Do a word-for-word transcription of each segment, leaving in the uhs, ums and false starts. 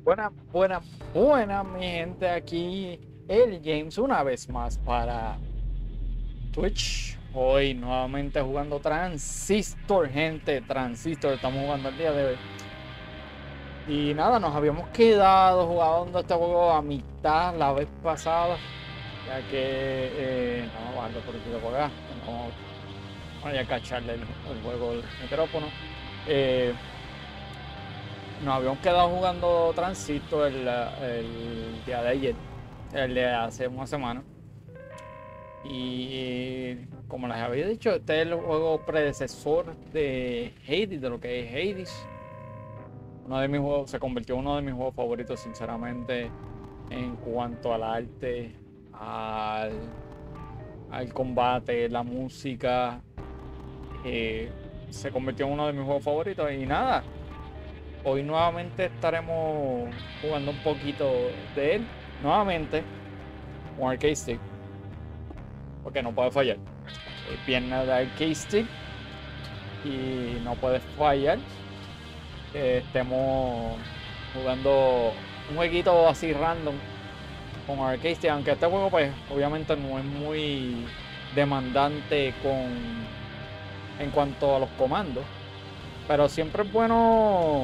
Buenas, buenas, buenas, mi gente. Aquí el James una vez más para Twitch. Hoy nuevamente jugando Transistor, gente. Transistor, estamos jugando el día de hoy. Y nada, nos habíamos quedado jugando este juego a mitad la vez pasada. Ya que, eh, no, vamos a bajarlo por aquí de acá. No, voy a cacharle el, el juego, el micrófono. Eh, Nos habíamos quedado jugando Transistor el, el día de ayer, el de hace una semana. Y como les había dicho, este es el juego predecesor de Hades, de lo que es Hades. Uno de mis juegos, se convirtió en uno de mis juegos favoritos, sinceramente, en cuanto al arte, al, al combate, la música. Eh, se convirtió en uno de mis juegos favoritos y nada. Hoy nuevamente estaremos jugando un poquito de él. Nuevamente, un arcade stick. Porque no puede fallar. Eh, Pierna de arcade stick. Y no puede fallar. Que estemos jugando un jueguito así random con arcade stick. Aunque este juego, pues, obviamente no es muy demandante con en cuanto a los comandos. Pero siempre es bueno.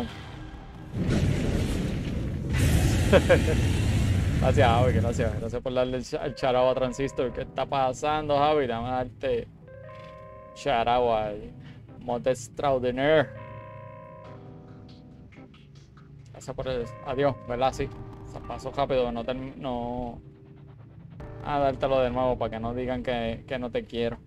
Gracias, Javi, gracias. Gracias por darle el, el charao a Transistor. ¿Qué está pasando, Javi? Dame darte charao al mod extraordinaire. Gracias por el adiós, ¿verdad? Sí. Se pasó rápido, no, no... A dártelo de nuevo para que no digan que, que no te quiero.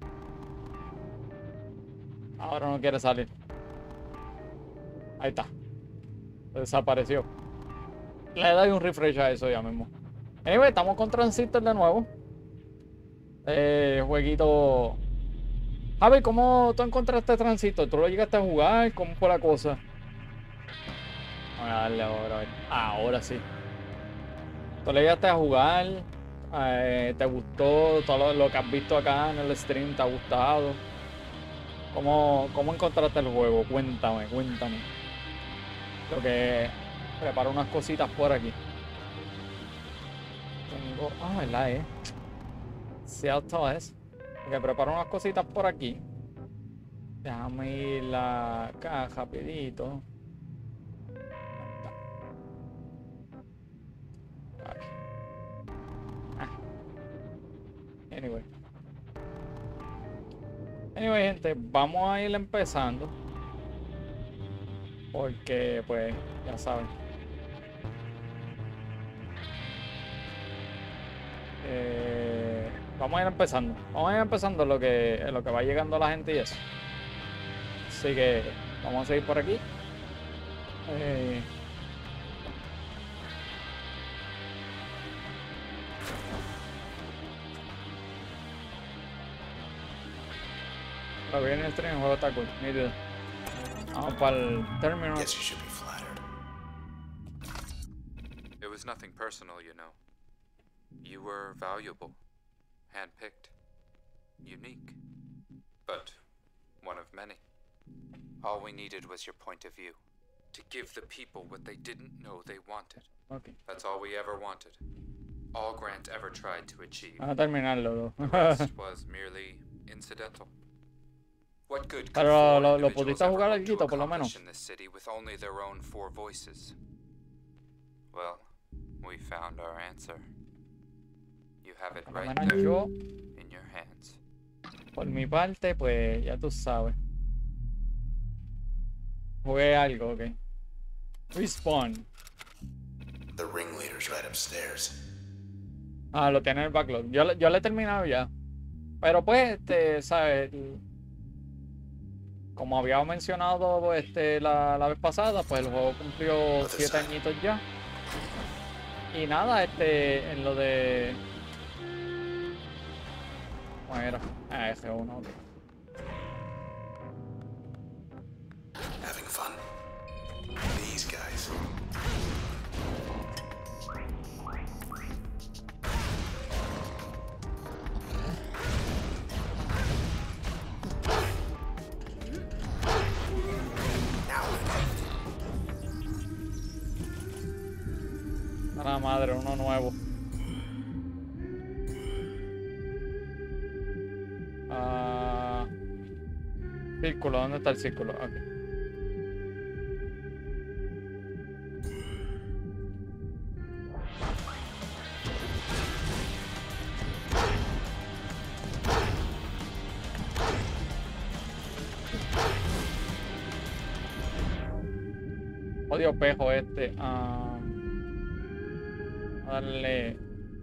Ahora no quiere salir. Ahí está. Desapareció. Le doy un refresh a eso ya mismo. Anyway, estamos con Transistor de nuevo. Eh, jueguito. Javi, ¿cómo tú encontraste Transistor? ¿Tú lo llegaste a jugar? ¿Cómo fue la cosa? Vamos a darle ahora. A ver. Ah, ahora sí. ¿Tú lo llegaste a jugar? Eh, ¿Te gustó? ¿Todo lo, lo que has visto acá en el stream te ha gustado? ¿Cómo, cómo encontraste el juego? Cuéntame, cuéntame. Lo que preparo unas cositas por aquí. Tengo. Ah, ¿verdad, eh? Cierto es. Que preparo unas cositas por aquí. Déjame ir la caja rapidito. Aquí. Ah. Anyway. Anyway, gente, vamos a ir empezando. Porque, pues, ya saben. Eh, vamos a ir empezando. Vamos a ir empezando lo que, lo que va llegando la gente y eso. Así que vamos a seguir por aquí. Eh, lo vi en el stream, el juego está cool. Nítido. Vamos para el terminal. Guess you should be flattered. It was nothing personal, you know. You were valuable, handpicked, unique, but one of many. All we needed was your point of view, to give the people what they didn't know they wanted. Okay. That's all we ever wanted. All Grant ever tried to achieve. Vamos a terminarlo. The rest was merely incidental. What good could Pero four lo, lo individuals pudiste jugar ever hope to algo, por lo menos. accomplish in this city with only their own four voices? Well, we found our answer. You have it Por lo right menos there yo, in your hands. por mi parte, pues ya tú sabes. Jugué algo, ok. Respawn. The ringleader's right upstairs. Ah, lo tiene en el backlog. Yo, lo- yo lo he terminado ya. Pero pues, este, ¿sabes? Como había mencionado este, la, la vez pasada, pues el juego cumplió siete añitos ya. Y nada, este, en lo de... ¿Cómo era? Ah, F uno, ok. Having fun? These guys. Now A la madre, uno nuevo. Ah, círculo, ¿dónde está el círculo? Ok. Odio pejo este. Ah, a darle.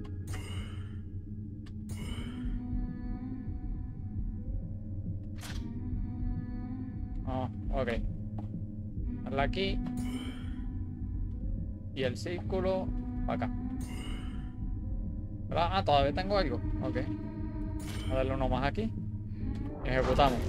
Oh, ok. Darle aquí. Y el círculo para acá. ¿Verdad? Ah, todavía tengo algo. Ok. A darle uno más aquí. Y ejecutamos.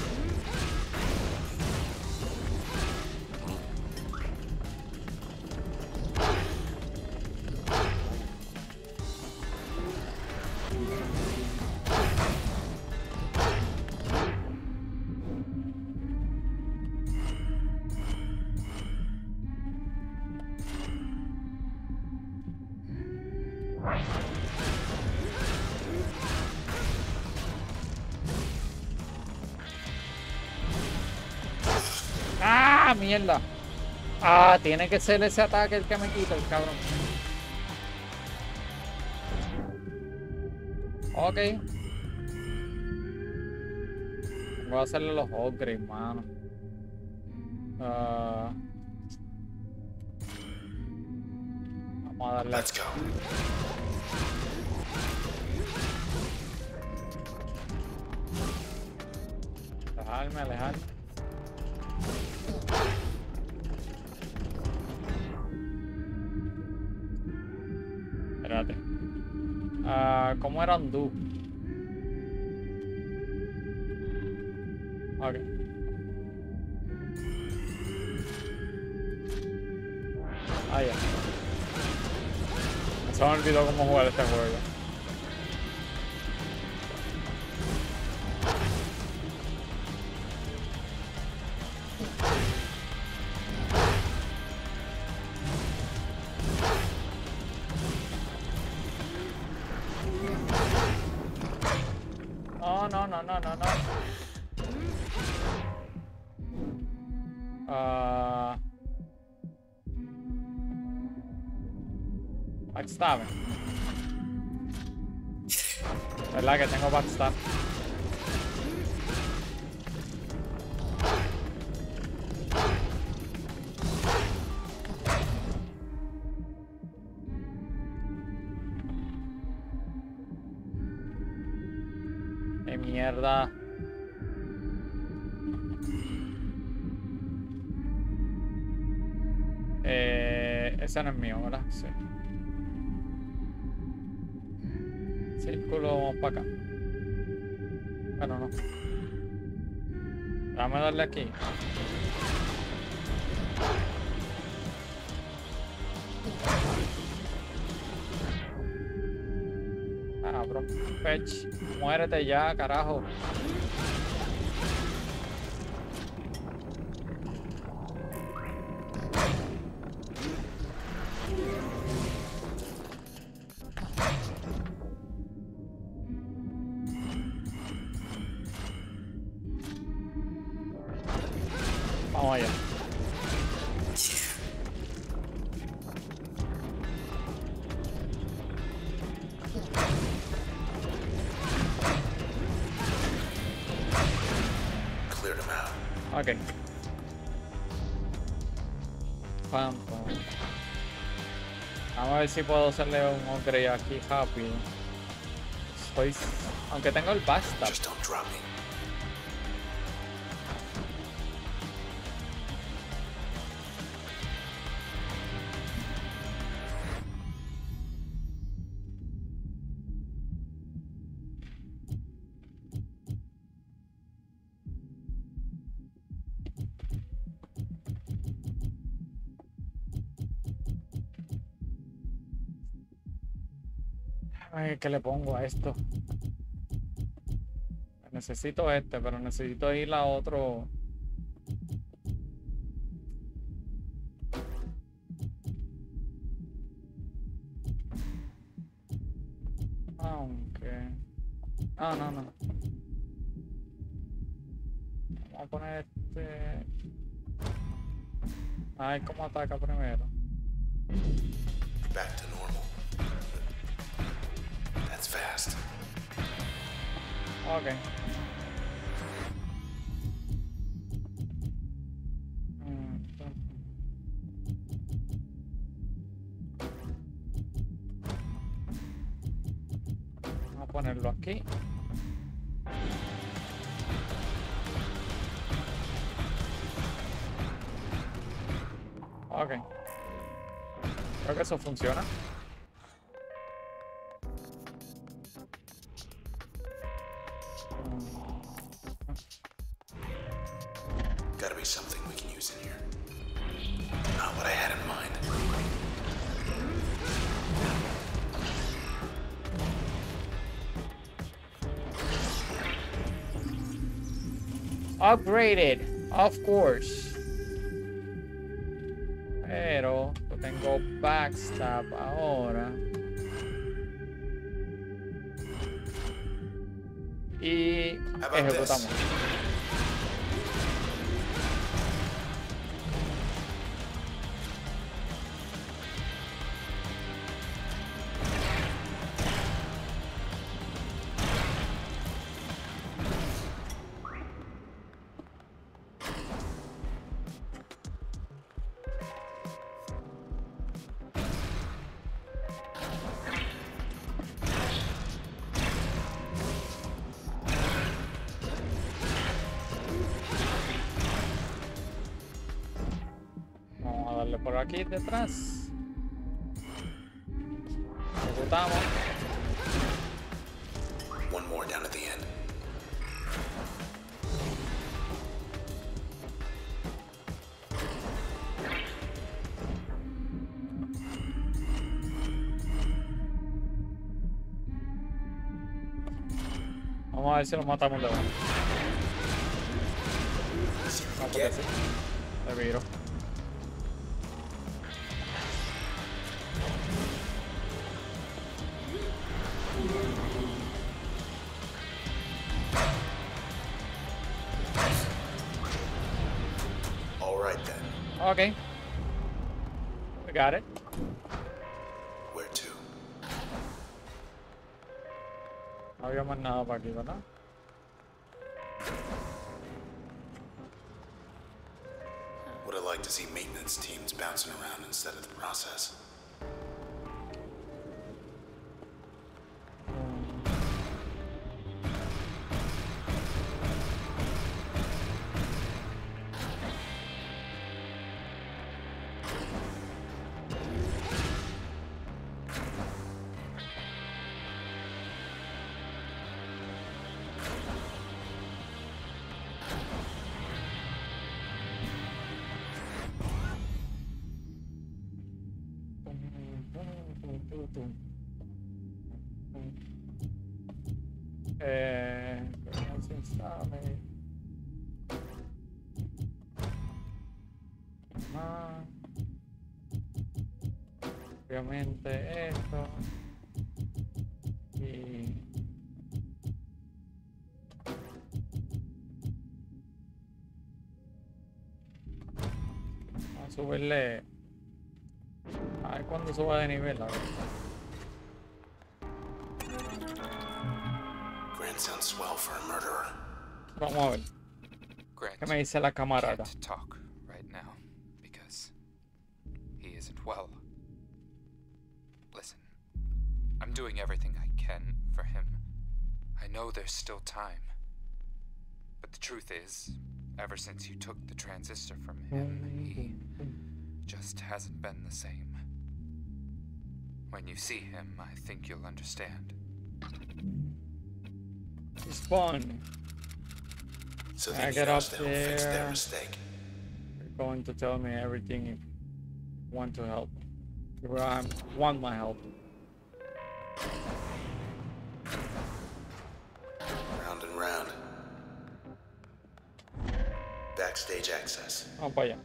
¡Ah, mierda! Ah, tiene que ser ese ataque el que me quita el cabrón. Ok. Voy a hacerle los upgrades, mano. Ah, vamos a darle Let's aquí. go. Alejarme, alejarme. Espérate. Ah, ¿cómo era undo? Ok. Ah, ya. Se me olvidó cómo jugar este juego. No, no, no, no, no, no. Ah. Backstab. ¿Verdad que tengo backstab? ¡Qué mierda! Eh, ese no es mío, ¿verdad? Sí. Círculo, vamos para acá. Bueno, no. Déjame darle aquí. Ah, bro. Fetch. Muérete ya, carajo. Vamos allá. Cleared him out. Ok. Pam, pam. Vamos a ver si puedo hacerle un upgrade aquí rápido. Estoy... Aunque tengo el basta. Just don't drop me. Ay, ¿qué le pongo a esto? Necesito este, pero necesito ir a otro. Aunque... Ah, no, no. Vamos a poner este... A ver cómo ataca primero. Back to normal. That's fast. Ok. Mm, Vamos a ponerlo aquí. Ok. Creo que eso funciona. Gotta be something we can use in here. Not what I had in mind. Upgraded, of course. Pero yo tengo backstab ahora. Y How about ejecutamos. this? Vamos a darle por aquí detrás. Ejecutamos. One more down at the end. Vamos a ver si lo matamos de una. See No, what we porque get. sí. Le viro. All right then. Ok. We got it. Where to? No había más nada para aquí, ¿verdad? Would have liked to see maintenance teams bouncing around instead of the process. Eh, ¿cómo se instale? Ah, obviamente esto. Y vamos a subirle. A ver cuándo suba de nivel. A ver. Grant sounds swell for a murderer. Vamos a ver. Grant ¿Qué me dice la camarada? can't talk right now because he isn't well. Listen, I'm doing everything I can for him. I know there's still time. But the truth is, ever since you took the transistor from him, he just hasn't been the same. When you see him, I think you'll understand. It's fun. So I they need get us up to help fix their there. mistake. You're going to tell me everything if you want to help. You um, want my help. Round and round. Backstage access. Vamos para allá.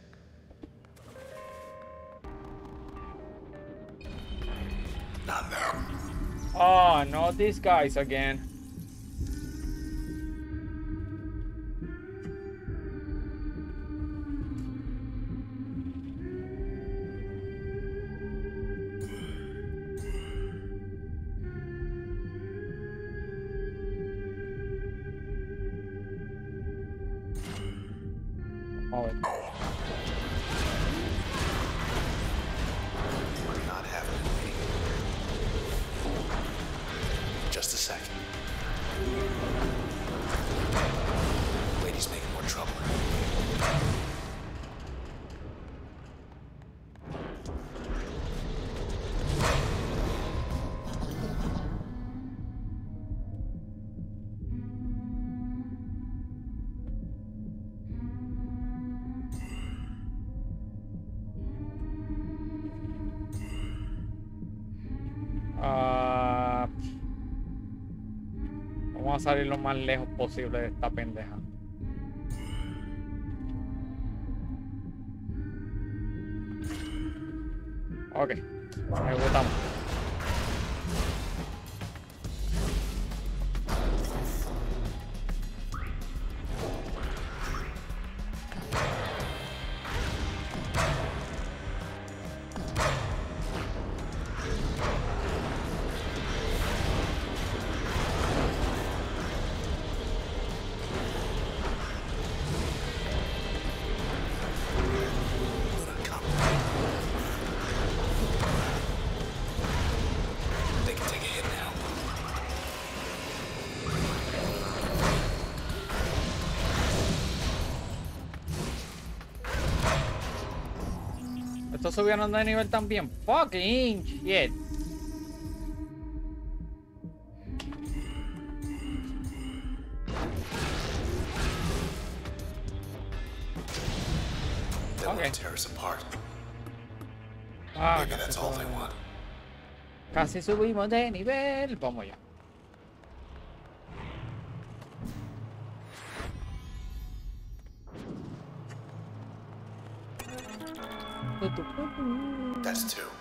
Not now. Oh, not these guys again. Oh, We're not having it. Just a second. Lady's making more trouble. ah, vamos a salir lo más lejos posible de esta pendeja. Ok, ejecutamos. They can take a hit now. Estos subieron de nivel también. Fucking shit. They Okay. want to tear us apart. Ah, Maybe casi, that's all they subimos. want. Casi subimos de nivel. Vamos ya. That's two.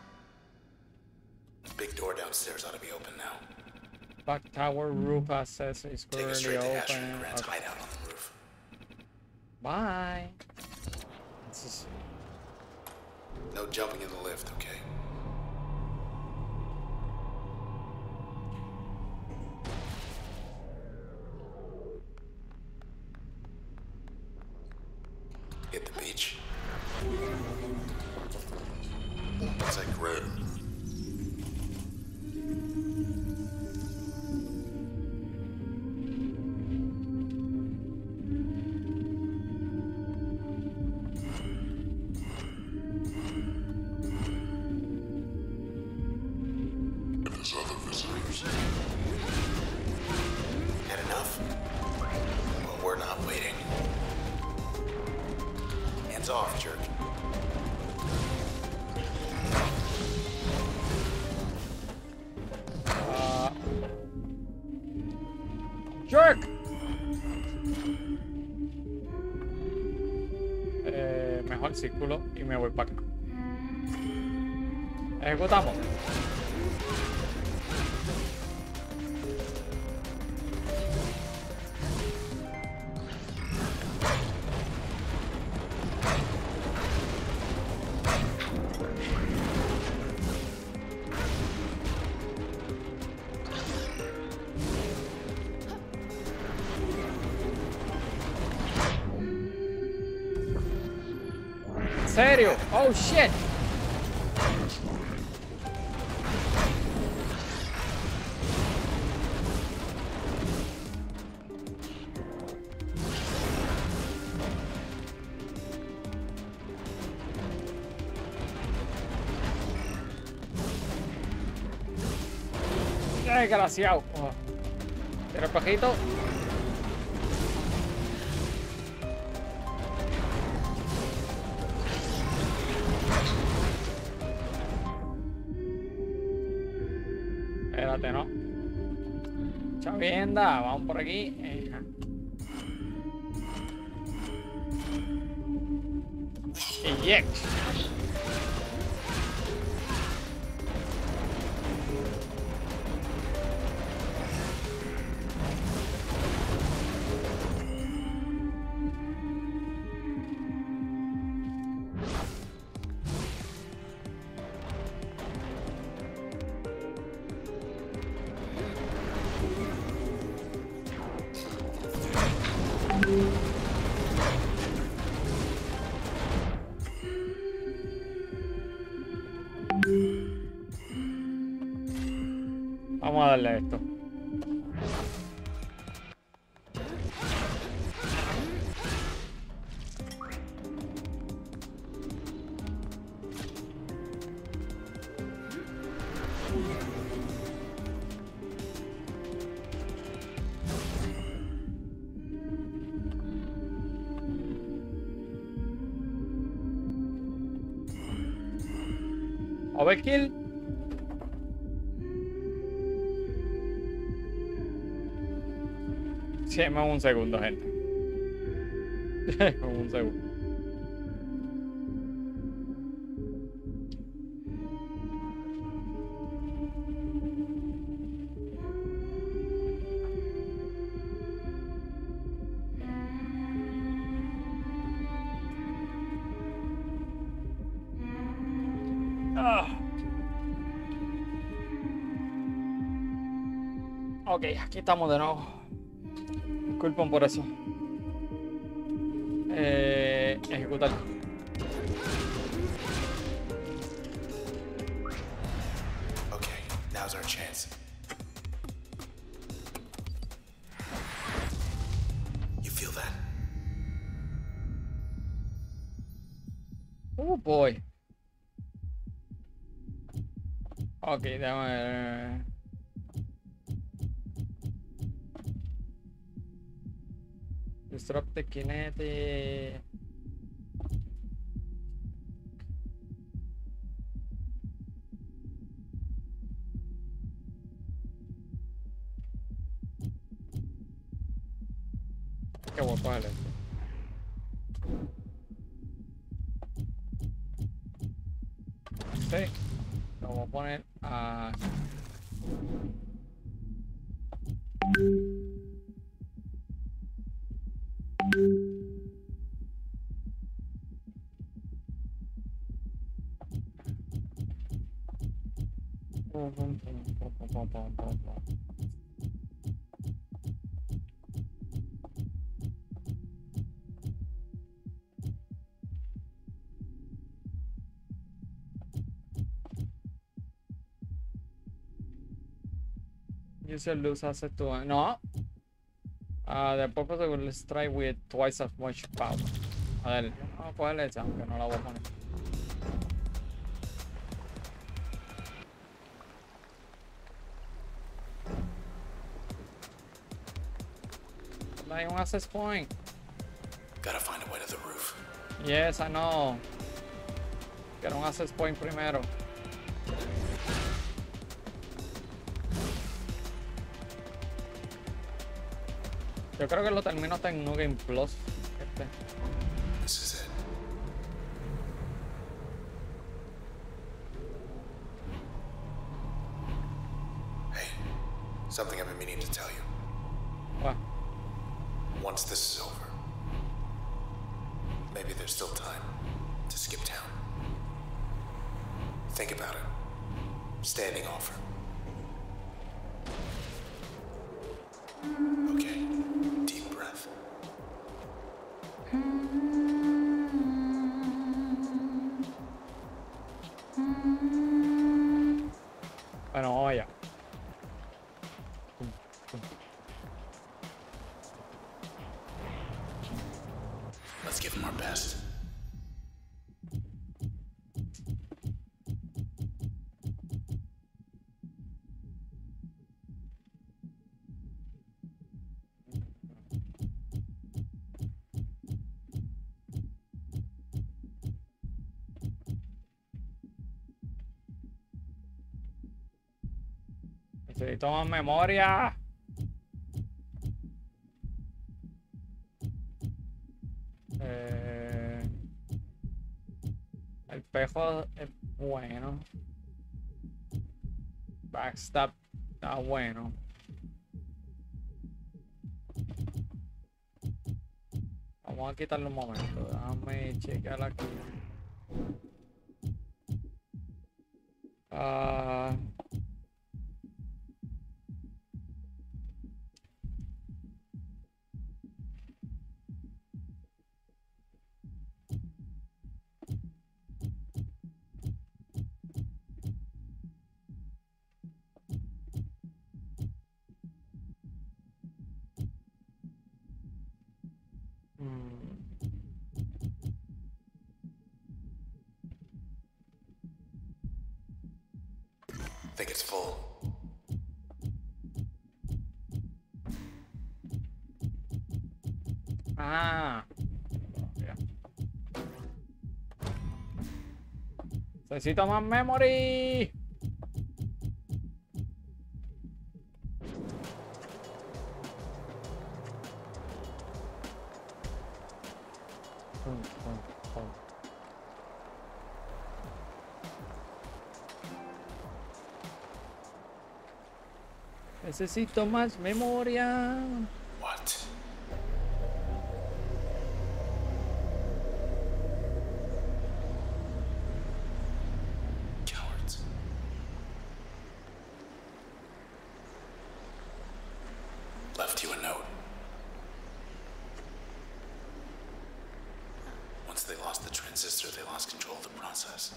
Big door downstairs ought to be open now. Back tower roof access is Take us currently straight to Asher and open. Grant's Okay. hideout on the roof. Bye. This is No jumping in the lift, okay? Hit the beach. It's like red. There's other visitors. Had enough? Well, we're not waiting. Hands off, jerk. uh, jerk. Eh, mejor círculo y me voy para acá. Ejecutamos. ¿En serio? Oh shit. Desgraciado. Oh. Tira el pajito. Espérate, ¿no? Chavienda, vamos por aquí. Ejá. Eject. Vamos a darle a esto. Overkill. Sí, en un segundo, gente. En un segundo. Ah. Ok, aquí estamos de nuevo. Disculpen por eso. Eh, ejecutar. Okay, now's our chance. You feel that? Oh boy. Ok, déjame ver. Disrupt the kinetic. Qué voy a coger esto. Sí. Lo voy a poner a. User lose access to. No. Uh, the purpose will strike with twice as much power. A ver, vamos a cogerle esa, aunque no la voy a poner. Hay un access point. Gotta find a way to the roof. Yes, I know. Quiero un access point primero. Yo creo que lo termino hasta en New Game Plus. Este. This is it. Hey, something I've been meaning to tell you. What? Once this is over, maybe there's still time to skip town. Think about it. Standing offer. Okay, deep breath. Bueno, vamos allá. Let's give him our best. Necesito más memoria. Eh, el espejo es bueno. Backstab está bueno. Vamos a quitarle un momento. Déjame checar aquí. Ah. think it's full. Ah. Ya. Necesito más memory. Necesito más memoria. What? Cowards. Left you a note. Once they lost the transistor, they lost control of the process.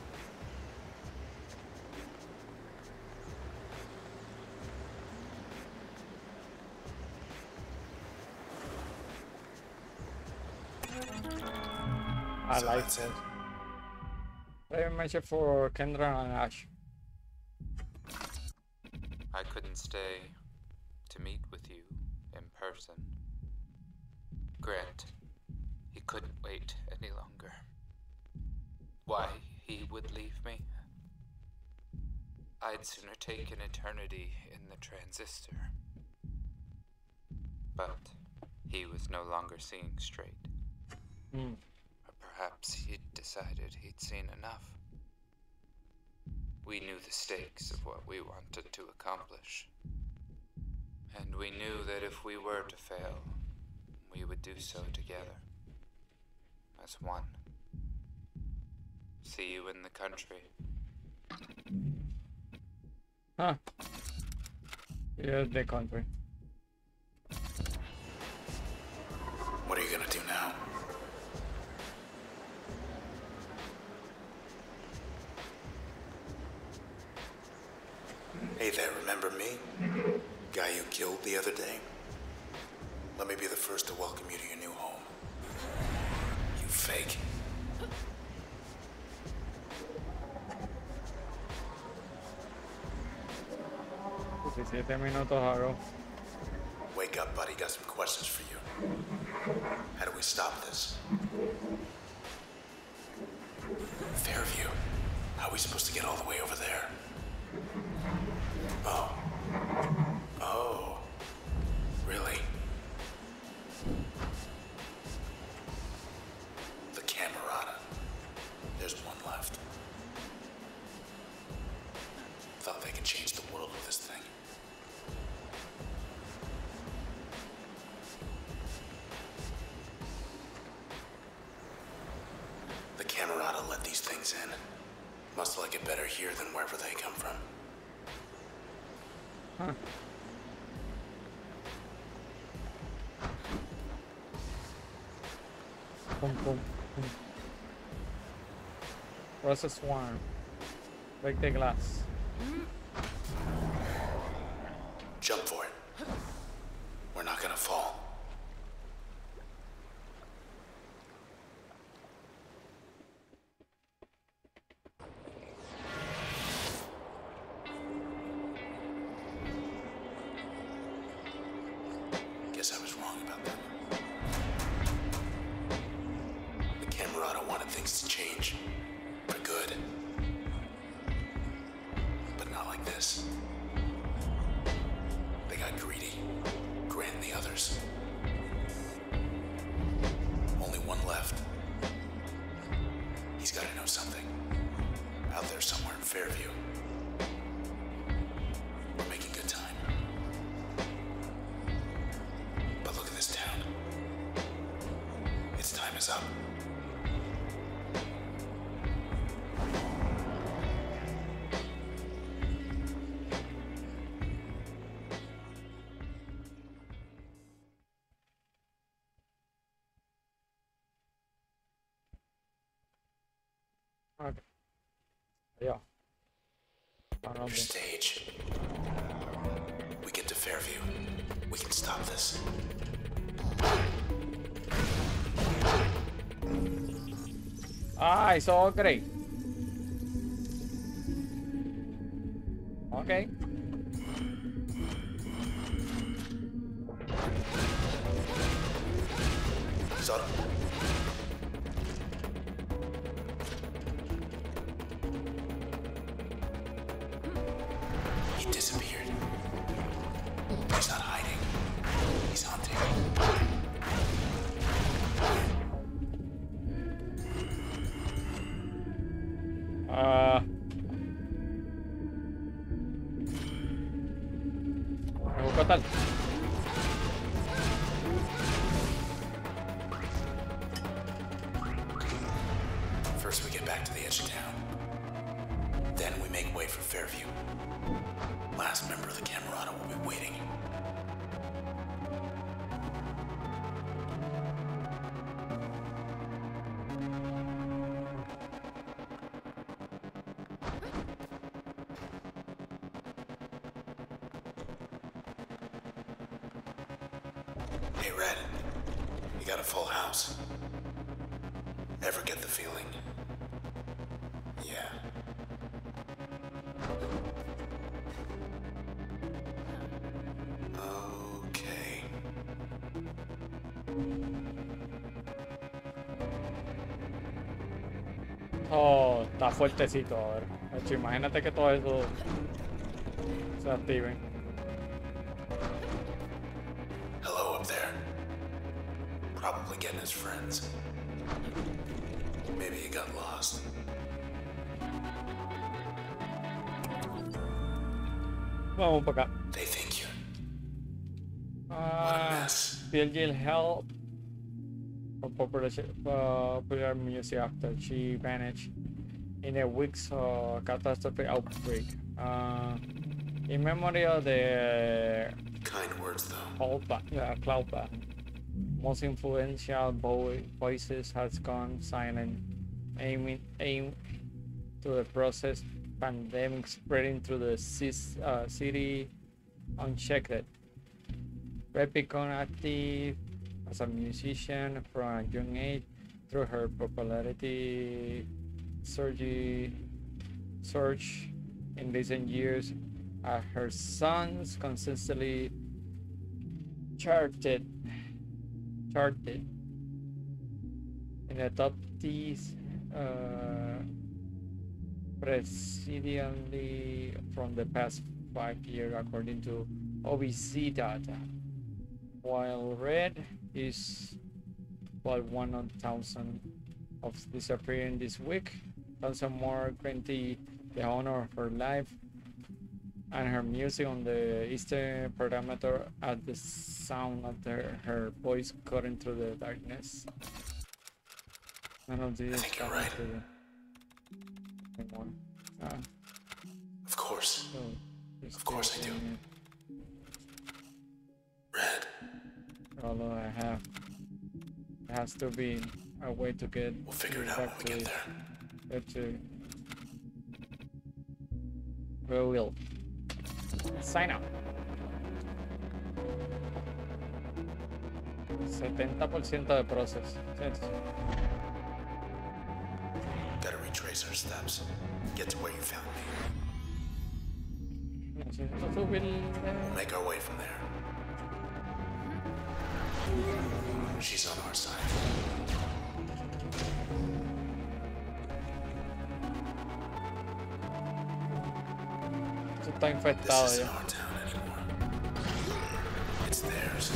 I So like that's it. it. Very much for Kendra and Ash. I couldn't stay to meet with you in person. Grant, he couldn't wait any longer. Why he would leave me? I'd sooner take an eternity in the transistor. But he was no longer seeing straight. Hmm. Or perhaps he'd decided he'd seen enough. We knew the stakes of what we wanted to accomplish. And we knew that if we were to fail, we would do so together. As one. See you in the country. Huh. Here's the country. What are you gonna do now? Hey there, remember me? Guy you killed the other day? Let me be the first to welcome you to your new home. You fake. diecisiete minutos ago. Wake up, buddy. Got some questions for you. How do we stop this? Fairview. How are we supposed to get all the way over there? Oh. Oh. Really? The Camerata. There's one left. Thought they could change the world with this thing. The Camerata let these things in. Must like it better here than wherever they come from. Huh. Boom, boom, boom. Process swarm. Break the glass. Jump for it. We're not gonna fall. Guess I was wrong about that. The Camerata wanted things to change. For good. But not like this. They got greedy. Grant and the others. Only one left. He's gotta know something. Out there somewhere in Fairview. We're making good time. But look at this town. Its time is up. Okay. Yeah. Around Your there. stage. We get to Fairview. We can stop this. Ah, it's all great. Ok. Sodom. He disappeared. He's not hiding. He's hunting. Ah. Me busco tal. First we get back to the edge of town. Then we make way for Fairview. Last member of the Camerata will be waiting. Hey, Red. You got a full house. Ever get the feeling? Yeah. Okay. Oh, está fuertecito ahora. De hecho, imagínate que todo eso se active. Hello up there. Probably getting his friends. Maybe he got lost. Vamos para acá. They think you. Ah, mess. Bill Gill helped for popular, uh, popular music after she vanished in a week's uh, catastrophic outbreak. Uh, in memory of the Kind words, though. cloud ba- uh, cloud band, most influential vo- voices has gone silent, aiming aim to the process pandemic spreading through the cis- uh, city unchecked. Red became active as a musician from a young age through her popularity surge, surge in recent years as her songs consistently charted charted in the top teas uh, precedingly from the past five years according to O B C data. While Red is but one on thousand of disappearing this week, thousand more granted the honor of her life and her music on the eastern parameter at the sound of her, her voice cutting through the darkness. None of these I think you're right. Anymore. Ah, Of course. so it's Of course I still do. doing it. Red. Although I have, it has to be a way to get We'll figure it out back when we to get there. it to we will sign up. setenta por ciento de process. Yes. Gotta retrace our steps. Get to where you found me. Necesito subir. We'll eh, make our way from there. She's on our side. Esto está This infectado isn't ya. our town anymore. It's theirs.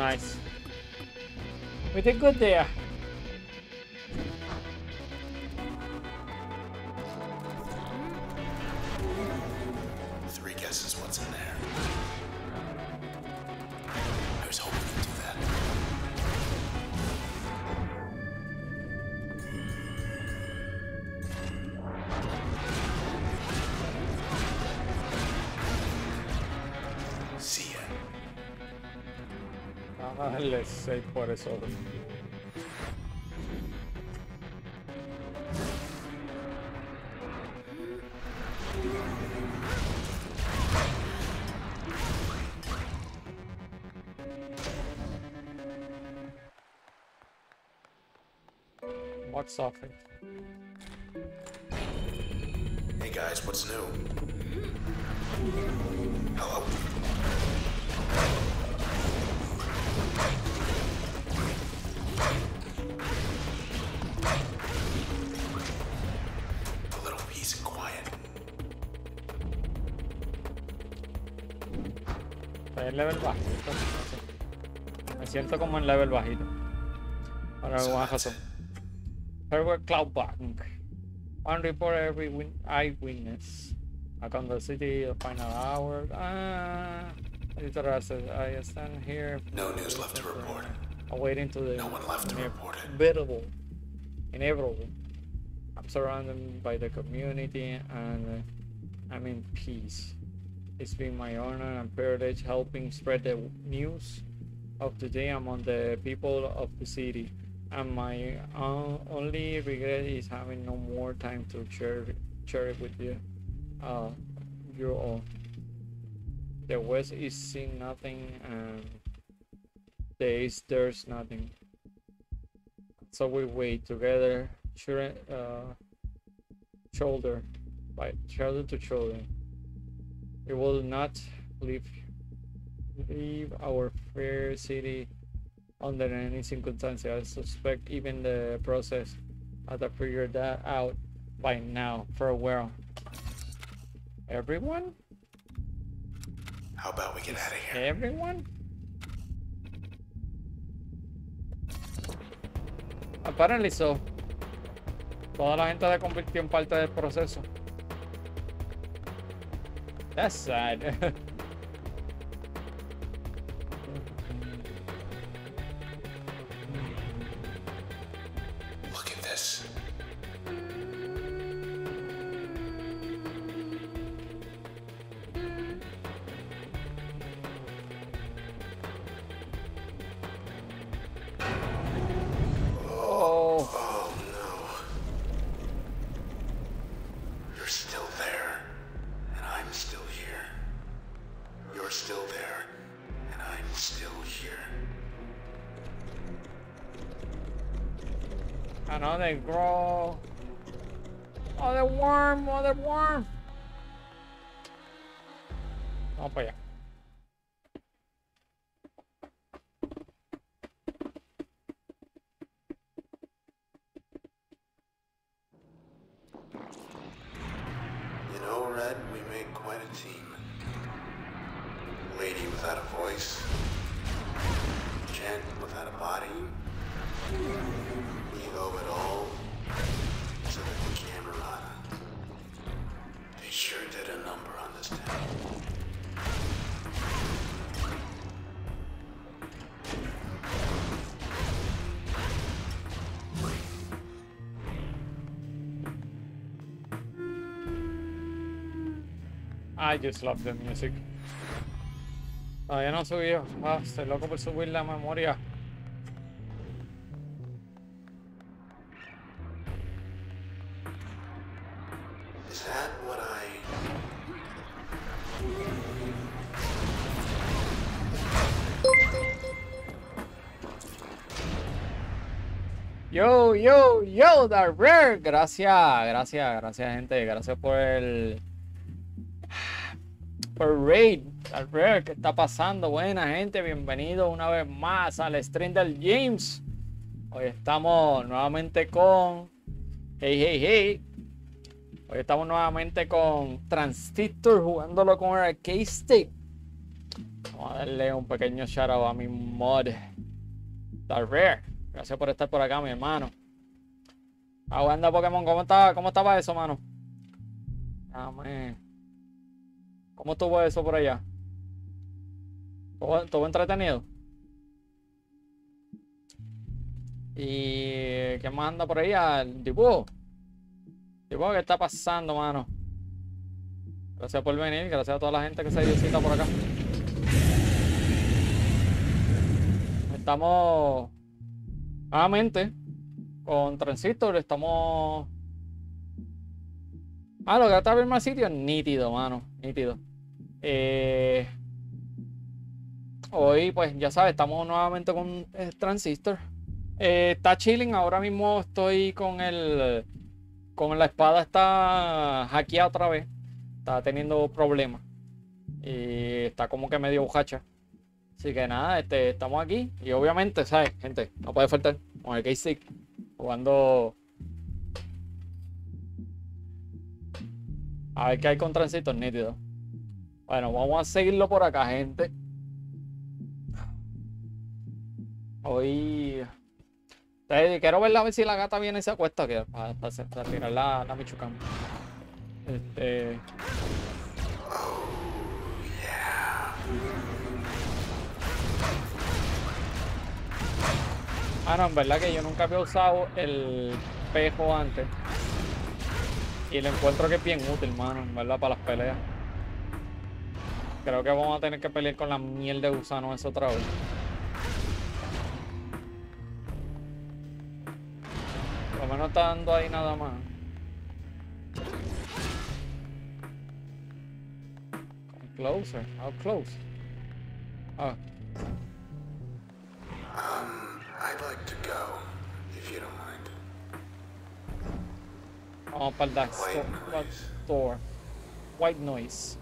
Nice. We did good there. Three guesses what's in there. I was hoping you'd do that. See ya. Ah, let's say por eso. What's off it? Hey guys, what's new? Hello? A little peace and quiet. Está en level bajito. No sé. Me siento como en level bajito. Por alguna razón. Server Cloud Bank. One report every win eyewitness. Back on the city, the final hour. Ah, editor says I stand here. No news left to report. Awaiting to the No one left to report it. inevitable. Inevitable. I'm surrounded by the community and uh, I'm in peace. It's been my honor and privilege helping spread the news of today among the people of the city. And my uh, only regret is having no more time to share, share it with you. Uh, you all. The West is seeing nothing, and the East there's nothing. So we wait together, shoulder, uh, shoulder by shoulder to shoulder. We will not leave leave our fair city under any circumstance. I suspect even the process has to figure that out by now. Farewell. Everyone? How about we get out of here? Everyone? Apparently so. Toda la gente se convirtió en parte del proceso. That's sad. Look at this. Oh. Oh no. You're still there, and I'm still here. You're still there, and I'm still here. Another grow. Other worm, other worm. Vamos para allá. You know, Red, we make quite a team. Lady without a voice. Gent without a body. We owe it all to the Camerata. They sure did a number on this town. I just love the music. Todavía no subí. Ah, estoy loco por subir la memoria. Is that what I... Yo, yo, yo, The Rare. Gracias, gracias, gracias, gente. Gracias por el. Por raid. The Rare, ¿qué está pasando? Buena, gente. Bienvenido una vez más al stream del James. Hoy estamos nuevamente con. Hey, hey, hey. Hoy estamos nuevamente con Transistor jugándolo con el arcade stick. Vamos a darle un pequeño shout out a mi mod. The Rare. Gracias por estar por acá, mi hermano. Aguanta Pokémon, ¿cómo estaba, cómo estaba eso, mano? Dame. ¿Cómo estuvo eso por allá? ¿Todo, todo entretenido? ¿Y qué más anda por ahí? ¿El dibujo? ¿Dibujo qué está pasando, mano? Gracias por venir, gracias a toda la gente que se dio cita por acá. Estamos nuevamente con Transistor, estamos... Ah, lo que está bien más sitio, nítido, mano, nítido. Eh... Hoy, pues, ya sabes, estamos nuevamente con eh, Transistor. Eh, está chilling, ahora mismo estoy con el... Con la espada está hackeada otra vez. Está teniendo problemas. Y está como que medio bujacha. Así que nada, este, estamos aquí. Y obviamente, ¿sabes? Gente, no puede faltar. Con el K-Stick. Jugando. A ver qué hay con Transistor nítido. Bueno, vamos a seguirlo por acá, gente. Hoy. Entonces, quiero verla a ver si la gata viene y se acuesta. Que, para, para, para tirar la, la Michoacán. Este. Ah, no, en verdad que yo nunca había usado el espejo antes. Y lo encuentro que es bien útil, mano, en verdad, para las peleas. Creo que vamos a tener que pelear con la miel de gusano eso otra vez. Por lo menos está dando ahí nada más. Closer, how close? Ah. Um, I'd like to go, if you don't mind. Vamos para el dark White sto- noise. store. White noise.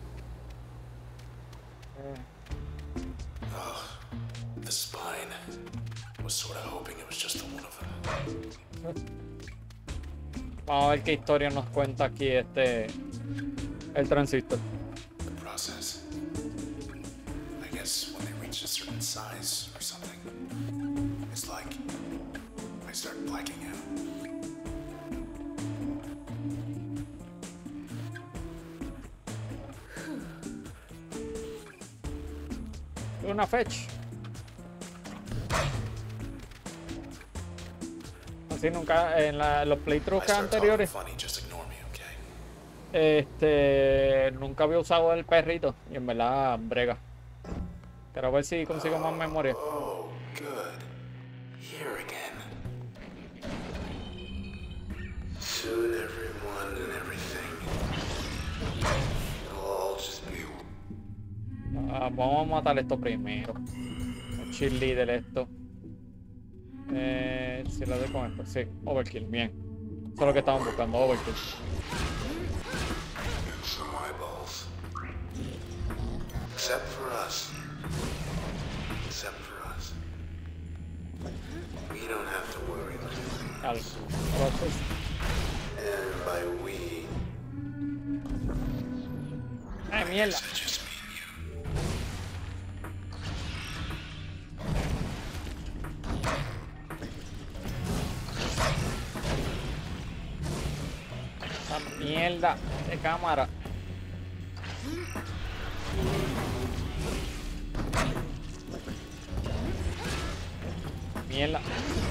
Eh. Ugh, the spine. Was sort of hoping it was just the one of them. Vamos a ver qué historia nos cuenta aquí este el Transistor. The process. I guess when they reach a certain size or something, it's like I start blacking out. Una fetch. Así nunca en la- los I playthroughs start talking anteriores, funny, just ignore me, okay? este, nunca había usado el perrito y en verdad brega. Quiero ver si consigo más memoria. Oh, good. Here again. Soon everyone and everything. It'll all just be. Ah, vamos a matar esto primero. Un cheerleader esto. Eh, si lo doy con esto, sí, overkill, bien. Eso es lo que estamos buscando, overkill. Some eyeballs. Except for us. Except for us. We don't have to worry about anything. Al- entonces, And by we, ¡ay, mierda! I just mean you. ¡Esa mierda de cámara! Mierda.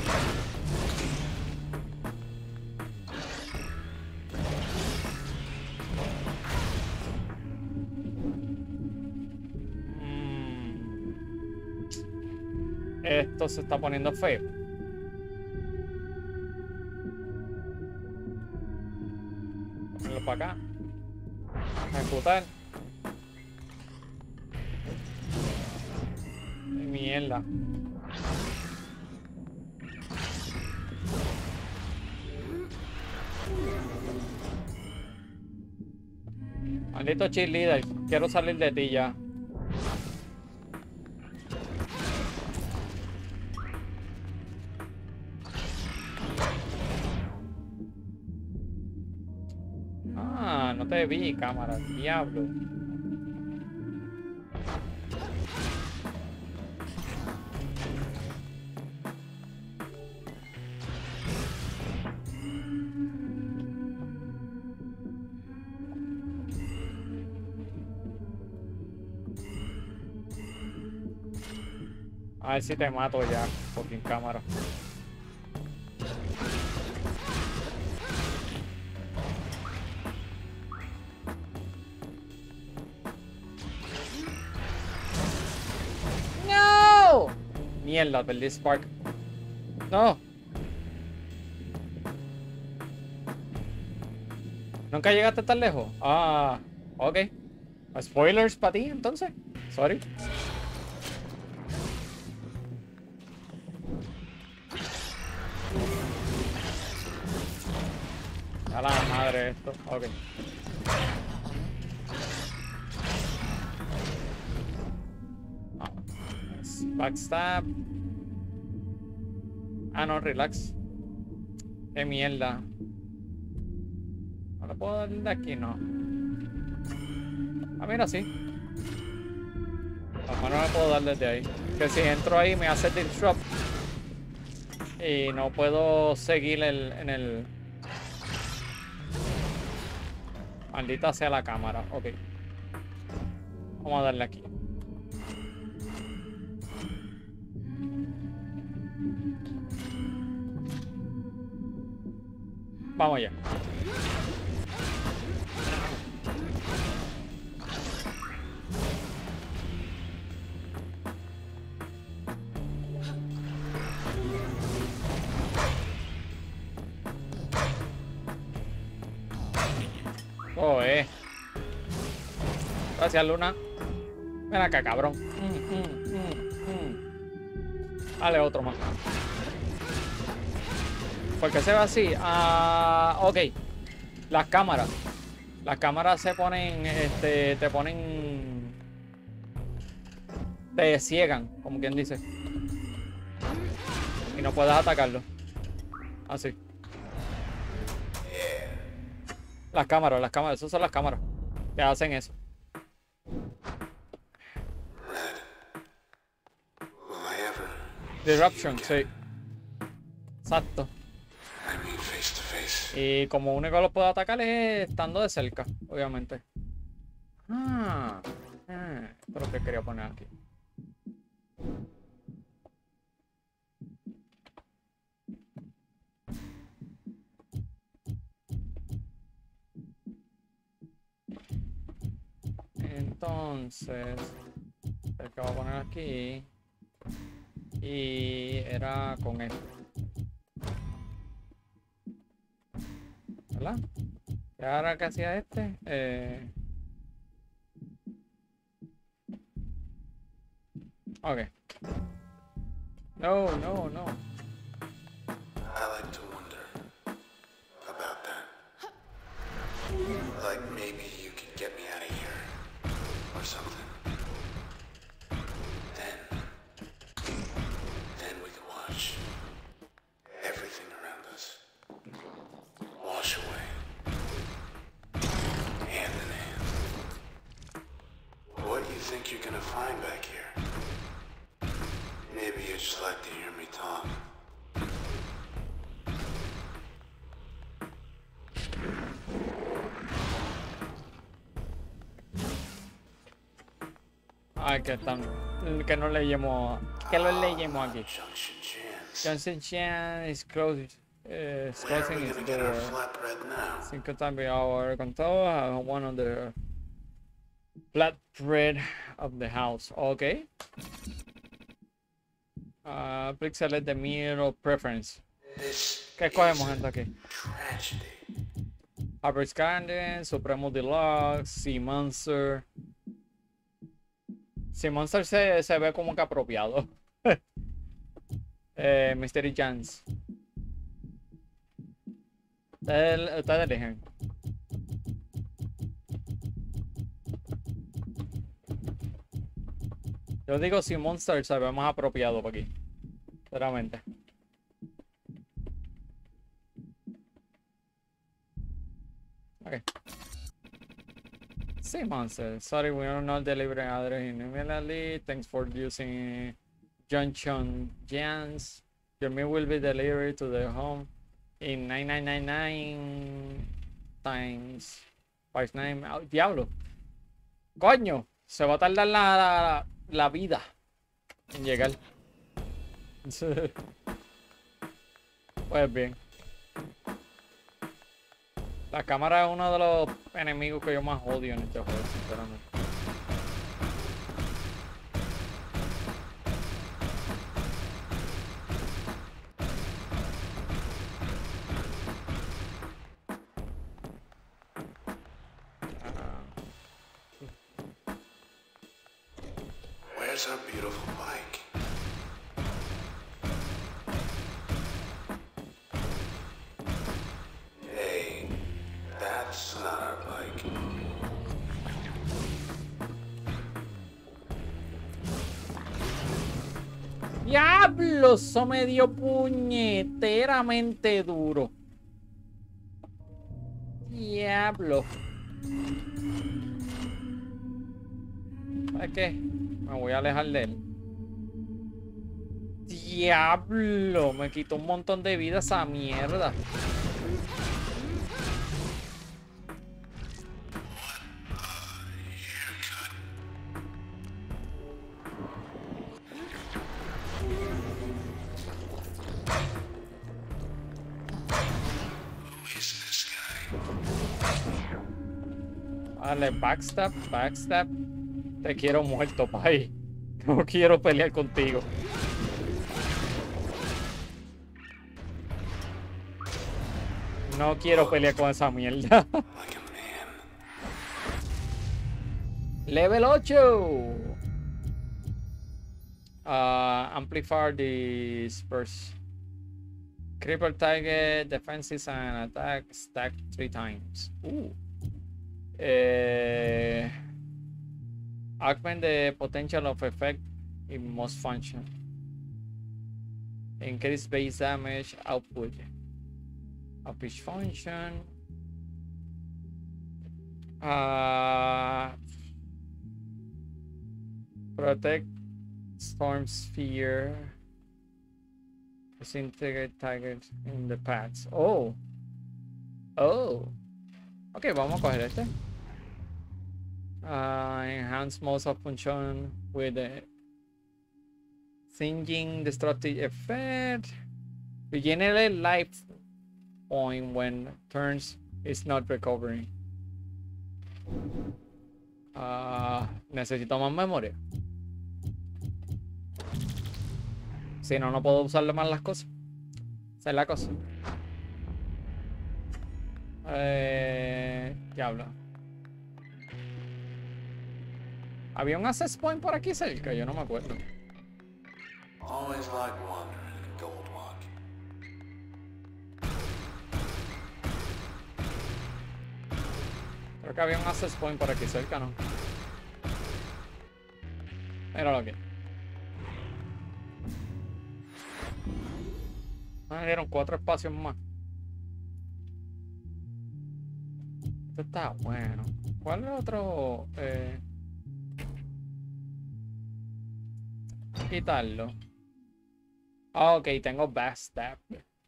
Mm. Esto se está poniendo feo. Ponerlo para acá. Ejecutar. Mierda. Maldito cheerleader, quiero salir de ti ya. Ah, no te vi, cámara, diablo. A ver si te mato ya, fucking cámara. ¡No! Mierda, perdí Spark. No. ¿Nunca llegaste tan lejos? Ah, ok. Spoilers para ti, entonces. Sorry. A la madre esto. Ok. Ah, backstab. Ah, no, relax. Qué mierda. No le puedo dar de aquí, no. Ah, mira, sí. A lo mejor no le puedo dar desde ahí. Que si entro ahí me hace disrupt. Y no puedo seguir el, en el... Maldita sea la cámara. Ok. Vamos a darle aquí. Vamos allá. Oh, eh. Gracias, Luna. Ven acá, cabrón. Mm, mm, mm, mm. Dale otro más. Porque se ve así. Ah, ok. Las cámaras. Las cámaras se ponen, este, te ponen... Te ciegan, como quien dice. Y no puedes atacarlo. Así. Las cámaras, las cámaras. Esas son las cámaras. Que hacen eso. Disruption, sí. Exacto. Y como único lo puedo atacar es estando de cerca, obviamente. Ah, ah, esto es lo que quería poner aquí. Entonces, el que voy a poner aquí. Y era con esto. ¿Verdad? Y ahora que hacía este, eh... ok. No, no, no. I like to wonder about that. Like maybe you could get me out of here or something. Then, then we could watch everything around us wash away, hand in hand. What do you think you're gonna find back here? Maybe you'd just like to hear me talk. Ay, que están. Que no leemos. Que lo leemos aquí. Junction Chance. Johnson Chan is closing. Uh, is Where are closing we his gonna get our door. flatbread now? Cinco times our control. Uh, one of the flatbread of the house. Okay. Uh, please select the meal preference. This ¿Qué escogemos, gente, aquí? tragedy. Harvest Garden, Supremo Deluxe, Sea Monster. Sea Monster se, se ve como que apropiado. eh, Mystery Chance. Ustedes, ustedes eligen. Yo digo Sea Monster se ve más apropiado para aquí. Sinceramente. Okay. Sea Monster. Sorry, we are not delivering address immediately. Thanks for using Junction Jans. Your meal will be delivered to the home in nine nine nine nine times five nine. Oh, diablo. Coño, se va a tardar la, la, la vida en llegar. Pues bien. La cámara es uno de los enemigos que yo más odio en este juego, sinceramente. Where's our beautiful bike? Hey, that's not our bike. ¡Diablo! Eso me dio puñeteramente duro. Diablo. ¿Sabes qué? Me voy a alejar de él. Diablo. Me quitó un montón de vida esa mierda. Dale, backstab, backstab. Te quiero muerto, pay. No quiero pelear contigo. No quiero pelear con esa mierda. Level ocho. Uh, amplifier disperse. Cripple target, defenses and attack stack three times. Uh. Eh, augment the potential of effect in most function. Increase base damage output of each function. Uh, protect storm sphere. Disintegrate targets in the paths. Oh. Oh. Ok, vamos a coger este. Uh, enhance most of function with the sinking destructive effect. Regenerate life point when turns is not recovering. Uh, necesito más memoria. Si no, no puedo usarle más las cosas. Esa es la cosa. Eh, diablo. Había un access point por aquí cerca, yo no me acuerdo. Always like wandering in Goldwalk. Creo que había un access point por aquí cerca, ¿no? Míralo aquí. Me dieron cuatro espacios más. Esto está bueno. ¿Cuál es otro? Eh... Quitarlo. Ah, ok, tengo Backstab.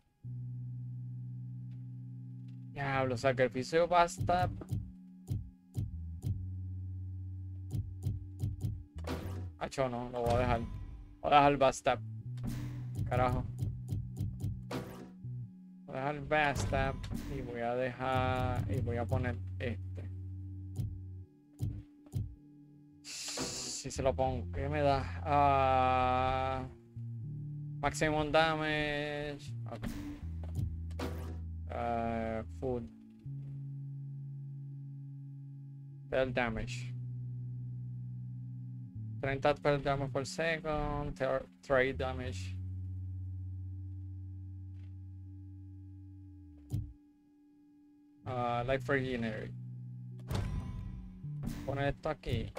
Diablo, sacrificio Backstab. Hacho, no, lo voy a dejar. Voy a dejar Backstab. Carajo. Voy a dejar Backstab y voy a dejar. Y voy a poner este. Si se lo pongo, ¿qué me da? Uh, maximum damage. Okay. Uh, food. Spell damage. thirty spell damage per second. Trade damage. Uh, life regenerate. Poner esto aquí.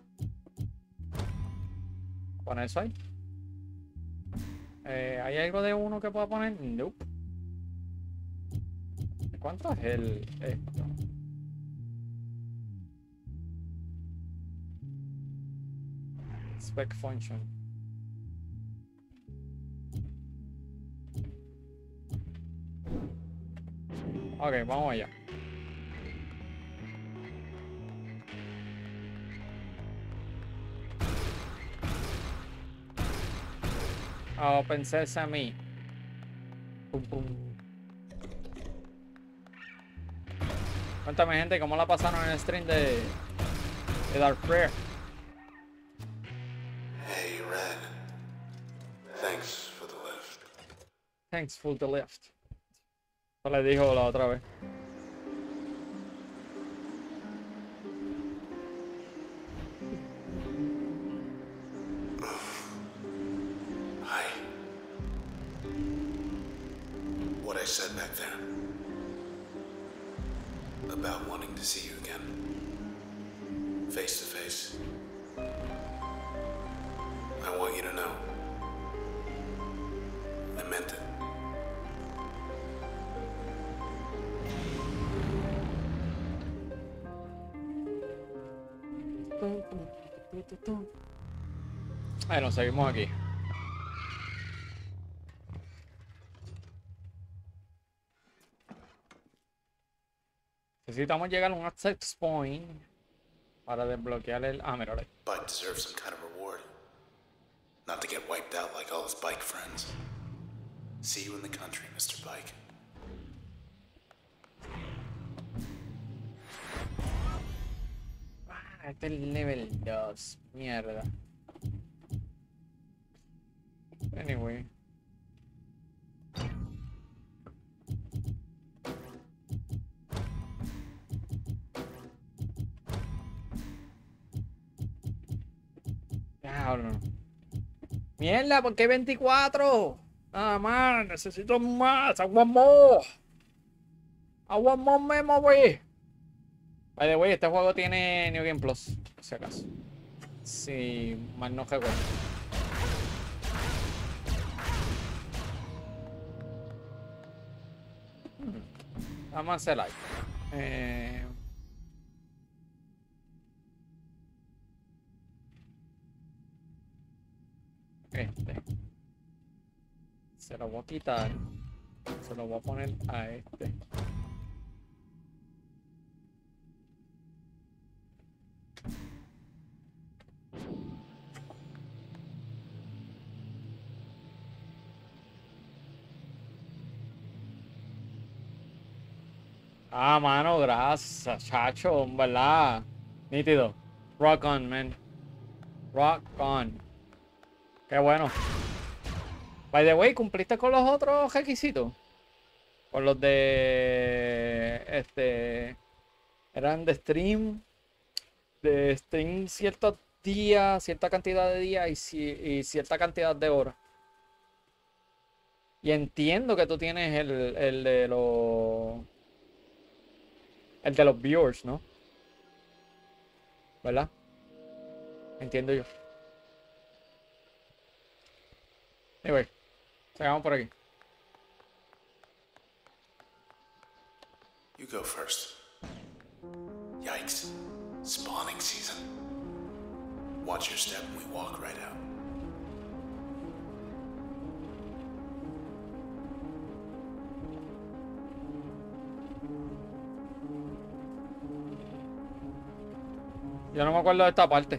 Poner eso ahí. Eh, ¿Hay algo de uno que pueda poner? Nope. ¿Cuánto es el esto? Spec function. Ok, vamos allá. Open Sesame. Pum, pum. Cuéntame, gente, ¿cómo la pasaron en el stream de, de Dark Prayer? Hey, Red. Thanks for the lift. Thanks for the lift. Eso le dijo la otra vez. Hi. What I said back there about wanting to see you again, face to face. I want you to know I meant it. Bueno, seguimos aquí. Necesitamos llegar a un access point para desbloquear el... Ah, mira, Bike deserves some kind of reward. Not to get wiped out like all his bike friends. See you in the country, Mister Bike. Ah, este es el level dos. Mierda. Anyway. Diablo. Mierda, ¿por qué veinticuatro? Nada más, necesito más. I want more. I want more memory. By the way, este juego tiene New Game Plus, por si acaso. Si mal no recuerdo. Hmm. Vamos a hacer like. Eh... Este. Se lo voy a quitar. Se lo voy a poner a este. Ah, mano, gracias, chacho, ¿verdad? Nítido. Rock on, man. Rock on. Qué bueno. By the way, ¿cumpliste con los otros requisitos? Con los de... Este... Eran de stream. De stream ciertos días, cierta cantidad de días y, ci y cierta cantidad de horas. Y entiendo que tú tienes el, el de los... El de los viewers, ¿no? ¿Verdad? Entiendo yo. Anyway, sigamos por aquí. You go first. Yikes. Spawning season. Watch your step and we walk right out. Yo no me acuerdo de esta parte.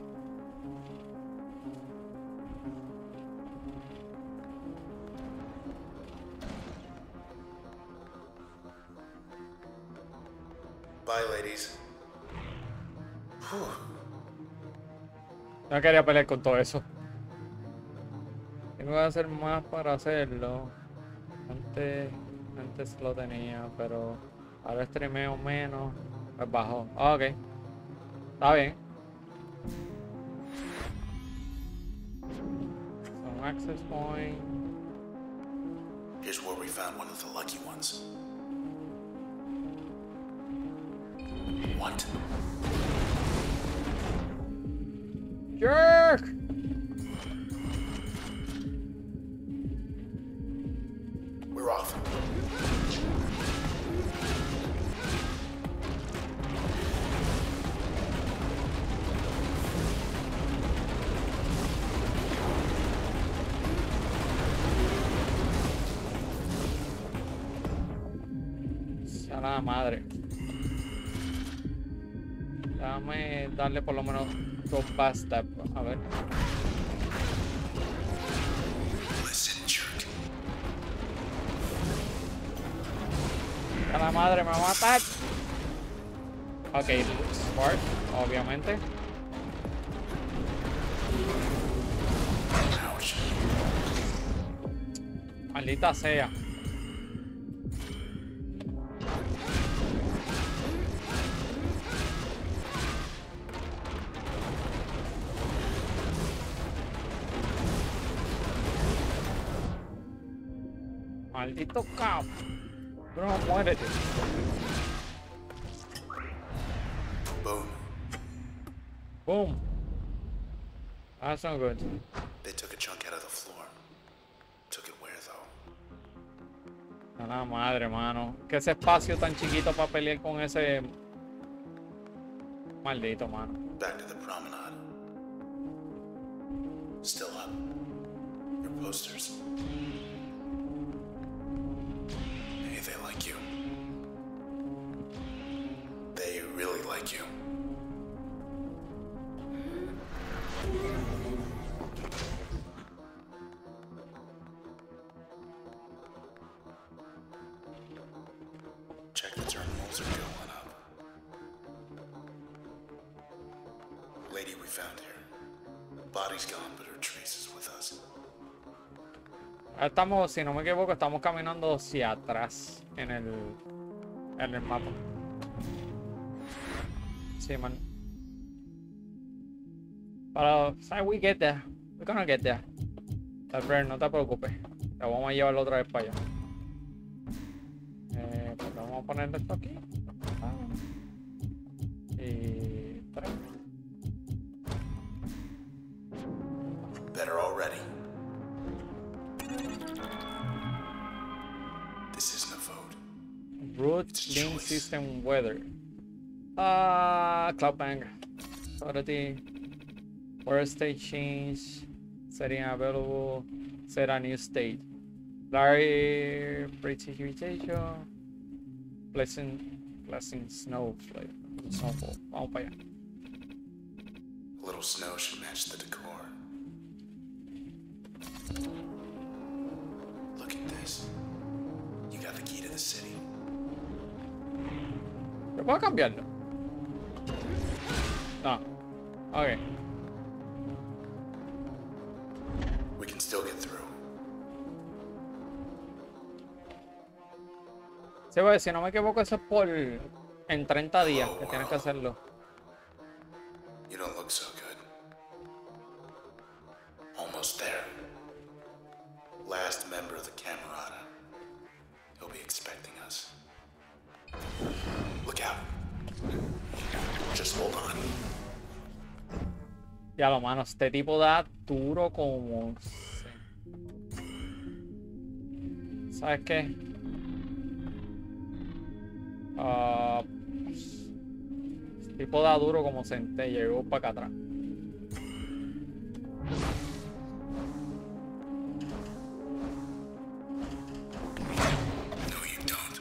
Bye, ladies. Whew. No quería pelear con todo eso. Tengo que hacer más para hacerlo. Antes, antes lo tenía, pero ahora streameo menos. Pues bajó. Ah, ok. Está bien. Son access point. Here's where we found one of the lucky ones. What? Jerk! We're off. Sea la madre. Déjame darle por lo menos dos fast step. A ver. Listen La madre me va a matar. Ok, Spark, obviamente. Ouch. Maldita sea. Maldito cap. Bro, muérete. Boom. Boom. That's not good. They took a chunk out of the floor. Took it where, though? A la madre, mano. Que ese espacio tan chiquito para pelear con ese... Maldito, mano. Back to the promenade. Still up. Your posters. Hey, they like you. They really like you. Check the terminals are going up. Lady we found here. Body's gone, but her trace is with us. Estamos, si no me equivoco, estamos caminando hacia atrás en el, en el mapa. Sí, man. Pero, ¿sabes? We get there. We're gonna get there. Alfred, no te preocupes. Te vamos a llevar otra vez para allá. Eh, pues vamos a poner esto aquí. Ah. Y tres. Better already. This isn't a vote. Root It's a link choice. system weather. Ah, Cloudbang. Authority. Weather state change. Setting available. Set a new state. Larry precipitation. Pleasant. Pleasant snowflake. Snowfall. Vamos para allá. A little snow should match the decor. Look at this. You got the key to the city. ¿Yo puedo cambiarlo? No. Ok. We can still get through. Sí, pues, si no me equivoco, eso es por en treinta días que tienes que hacerlo. You don't look so good. Almost there. Last member of the Camerata. He'll be expecting us. Look out. Just hold on. Ya lo mano, este tipo da duro como... ¿Sabes qué? Ah, este tipo da duro como centella. Llegó para acá atrás. No, you don't.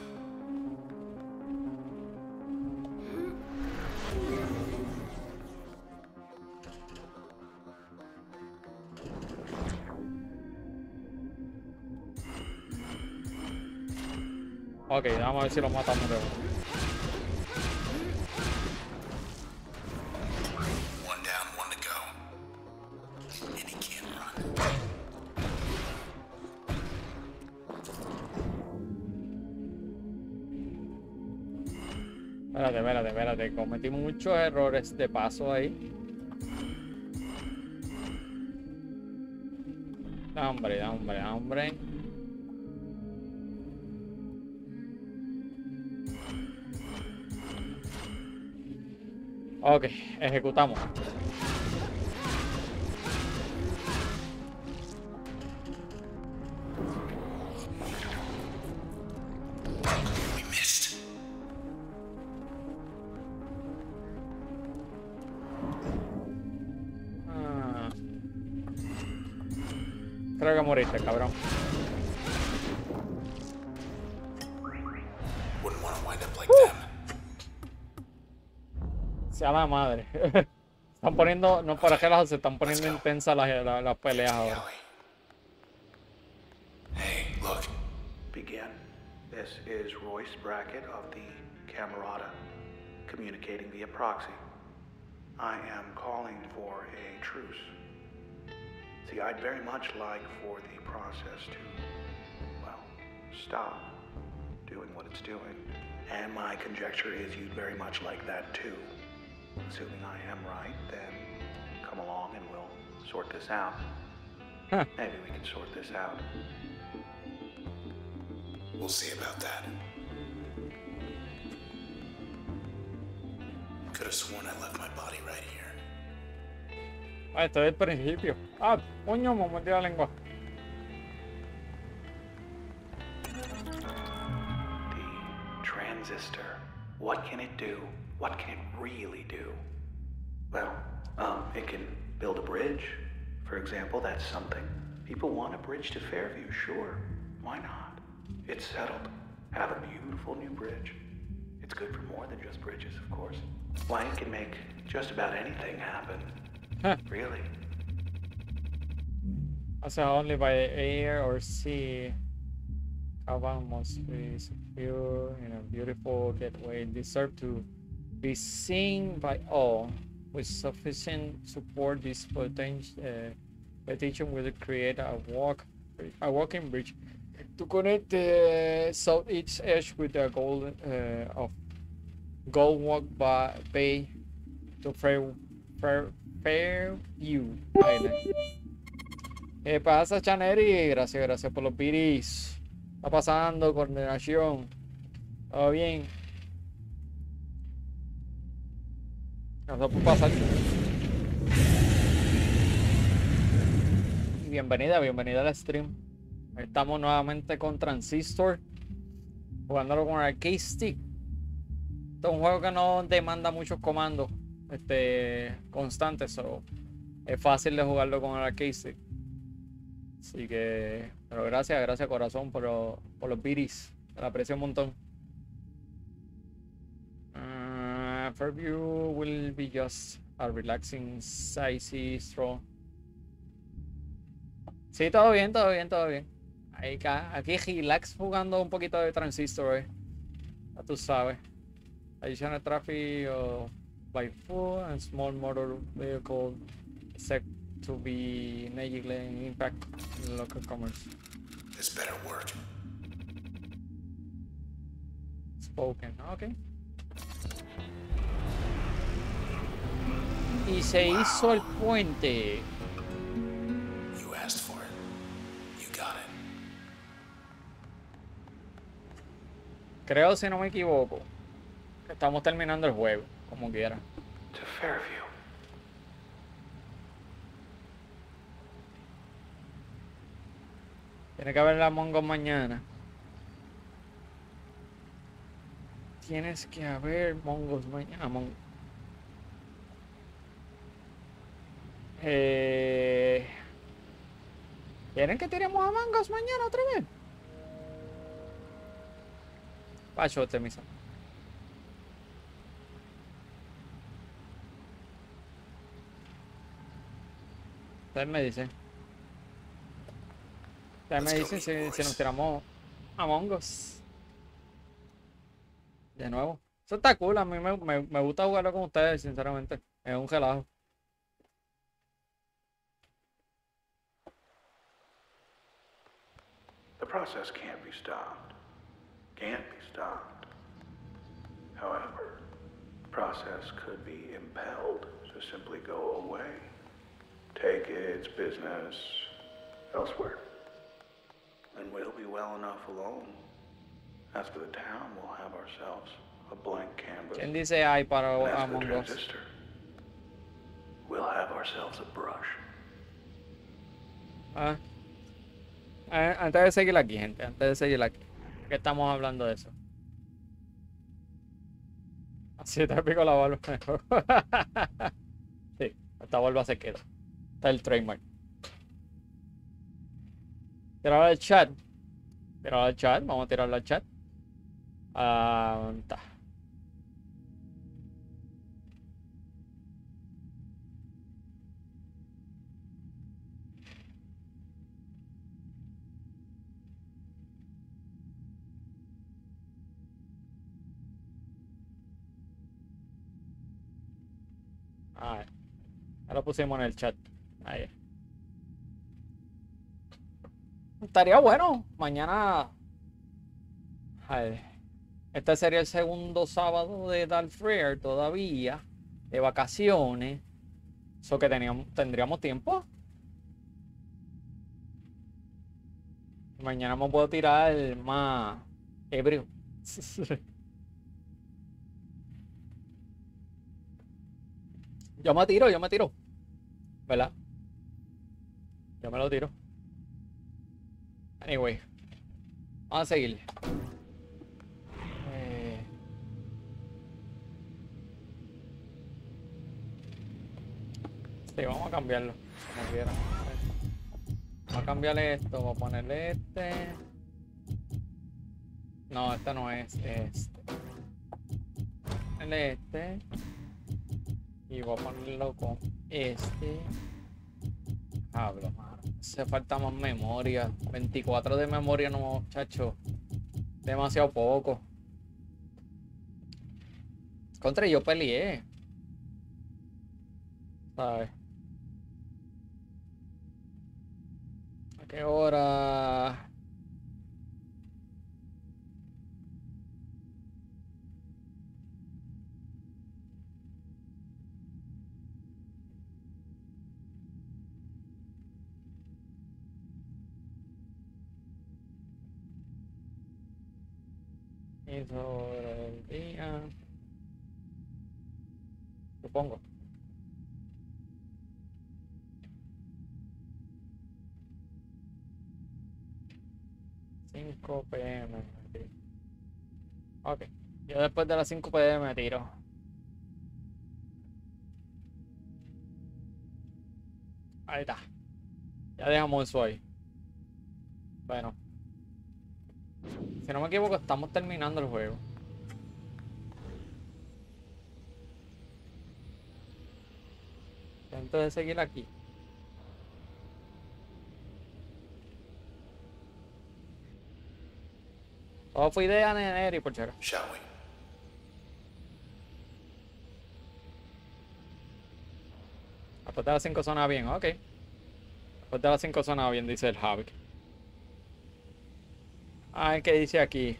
Ok, vamos a ver si lo matamos de uno. One down, one to go. And he can't run. Espérate, espérate, espérate. Cometí muchos errores de paso ahí. Da hombre, da hombre, da hombre. Ok, ejecutamos. We missed. Ah. Creo que moriste, cabrón. Wouldn't want to wind up like them. Sea la madre. Están poniendo, no para qué las se están poniendo intensas las, las, las peleas ahora. Alley. Hey, look. Begin. This is Royce Brackett of the Camerata, communicating via proxy. I am calling for a truce. See, I'd very much like for the process to, well, stop doing what it's doing. And my conjecture is you'd very much like that too. Assuming I am right, then come along and we'll sort this out. Huh. Maybe we can sort this out. We'll see about that. Could have sworn I left my body right here. Ah, esto es el principio. Ah, coño, me mordí la lengua. The transistor. What can it do? What can it really do? Well, um, it can build a bridge. For example, that's something. People want a bridge to Fairview, sure. Why not? It's settled. Have a beautiful new bridge. It's good for more than just bridges, of course. Why, it can make just about anything happen. Huh. Really. Also, only by air or sea. Cavan must be secure in a beautiful gateway, deserve to be seen by all. With sufficient support, this potential uh, petition will create a walk, a walking bridge to connect the southeast edge with the goal uh, of Goldwalk Bay to Fair, Fair, Fairview Island. ¿Qué pasa, Chaneri? Gracias, gracias por los piris. Está pasando, coordinación. Todo bien. Gracias por pasar. Y bienvenida, bienvenida al stream. Estamos nuevamente con Transistor, jugándolo con Arcade Stick. Este es un juego que no demanda muchos comandos este, constantes, so, es fácil de jugarlo con el Arcade Stick. Así que, pero gracias, gracias corazón por, lo, por los biris. Te lo aprecio un montón. Uh, Fairview will be just a relaxing, sightsee stroll. Sí, todo bien, todo bien, todo bien. Ahí, aquí relax jugando un poquito de Transistor, eh. Ya tú sabes. Additional traffic uh, by foot and small motor vehicle set to be negatively impact in local commerce. This better work. Spoken, ok. Y se Wow. hizo el puente. You asked for it. You got it. Creo, si no me equivoco, que estamos terminando el juego, como quiera. To Fairview. Tiene que haber la Among Us mañana. Tienes que haber Among Us mañana. Among... Eh... ¿Quieren que tiremos a Among Us mañana otra vez? Pachote, misa. Ustedes me dicen. Ustedes me dicen si, si nos tiramos Among Us. De nuevo. Eso está cool, a mí me, me, me gusta jugarlo con ustedes, sinceramente. Es un relajo. The process can't be stopped. Can't be stopped. However, the process could be impelled to simply go away. Take its business elsewhere. And we'll be well enough alone. As for the town, we'll have ourselves a blank canvas. ¿Quién dice ay para And as for the Among Us? transistor, we'll have ourselves a brush. Ah. Eh, antes de seguir aquí, gente, antes de seguir aquí, que estamos hablando de eso. Así te pico la barba. Sí, esta barba se queda. Está el trademark. Tirar al chat. Tirar al chat, vamos a tirarlo al chat. Ah, está. A ver. Ya lo pusimos en el chat. Ahí. Estaría bueno. Mañana. A ver. Este sería el segundo sábado de Dark Freer todavía. De vacaciones. Eso que teníamos, tendríamos tiempo. Mañana me puedo tirar más ebrio. Yo me tiro, yo me tiro. ¿Verdad? Yo me lo tiro. Anyway. Vamos a seguir. Eh... Sí, vamos a cambiarlo. Como quiera. Vamos a cambiarle esto. Voy a ponerle este. No, este no es este. Ponerle este. Y voy a ponerlo con este. Hablo, mano. Hace falta más memoria. veinticuatro de memoria, no, muchacho. Demasiado poco. Contra yo peleé. ¿Sabes? ¿A qué hora? Y sobre el día. Supongo. cinco p m. Ok. Yo después de las cinco p m me tiro. Ahí está. Ya dejamos eso ahí. Bueno. Si no me equivoco, estamos terminando el juego. Intento de seguir aquí. Todo fue idea de Neri, por cierto. Shall we? Después de las cinco suena bien, ok. Después de las cinco suena bien, dice el Havik. Ah, ¿qué dice aquí?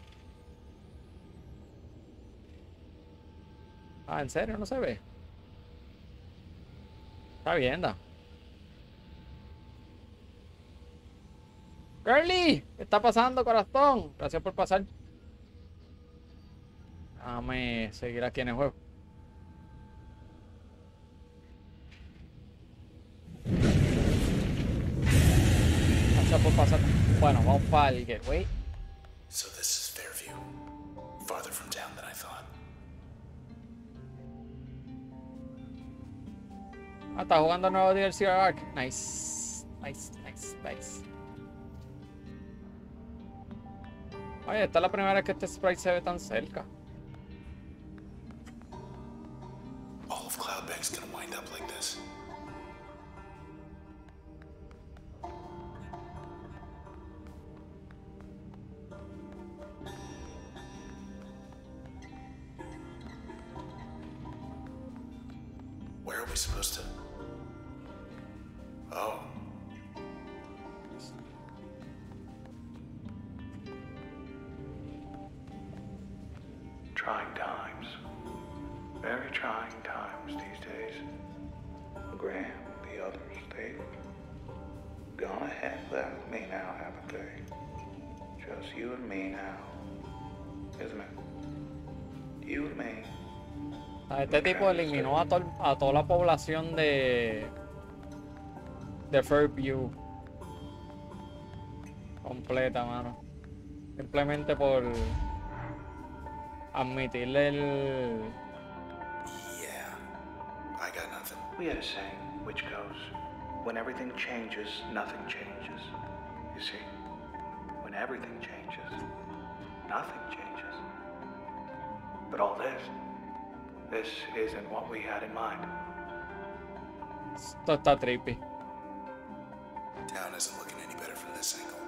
Ah, ¿en serio? ¿No se ve? Está bien, da. Curly, ¿qué está pasando, corazón? Gracias por pasar. Déjame seguir aquí en el juego. Gracias por pasar. Bueno, vamos para el gateway. So this is Fairview. Farther from town than I thought. Ah, está jugando el nuevo D L C Ark. Nice. Nice, nice, nice. Oye, esta es la primera vez que este sprite se ve tan cerca. All of Cloudbank's gonna wind up like this. Where are we supposed to? Oh. Trying times. Very trying times these days. Graham, the others, they've gone ahead without me now, haven't they? Just you and me now. Isn't it? You and me. Este tipo eliminó a, to a toda la población de de Fairview completa, mano. Simplemente por admitirle el... Yeah. I got nothing. We had a saying, which goes, when everything changes, nothing changes. You see, when everything changes, nothing changes. But all this, this isn't what we had in mind. Esto está trippy. Town isn't looking any better from this angle.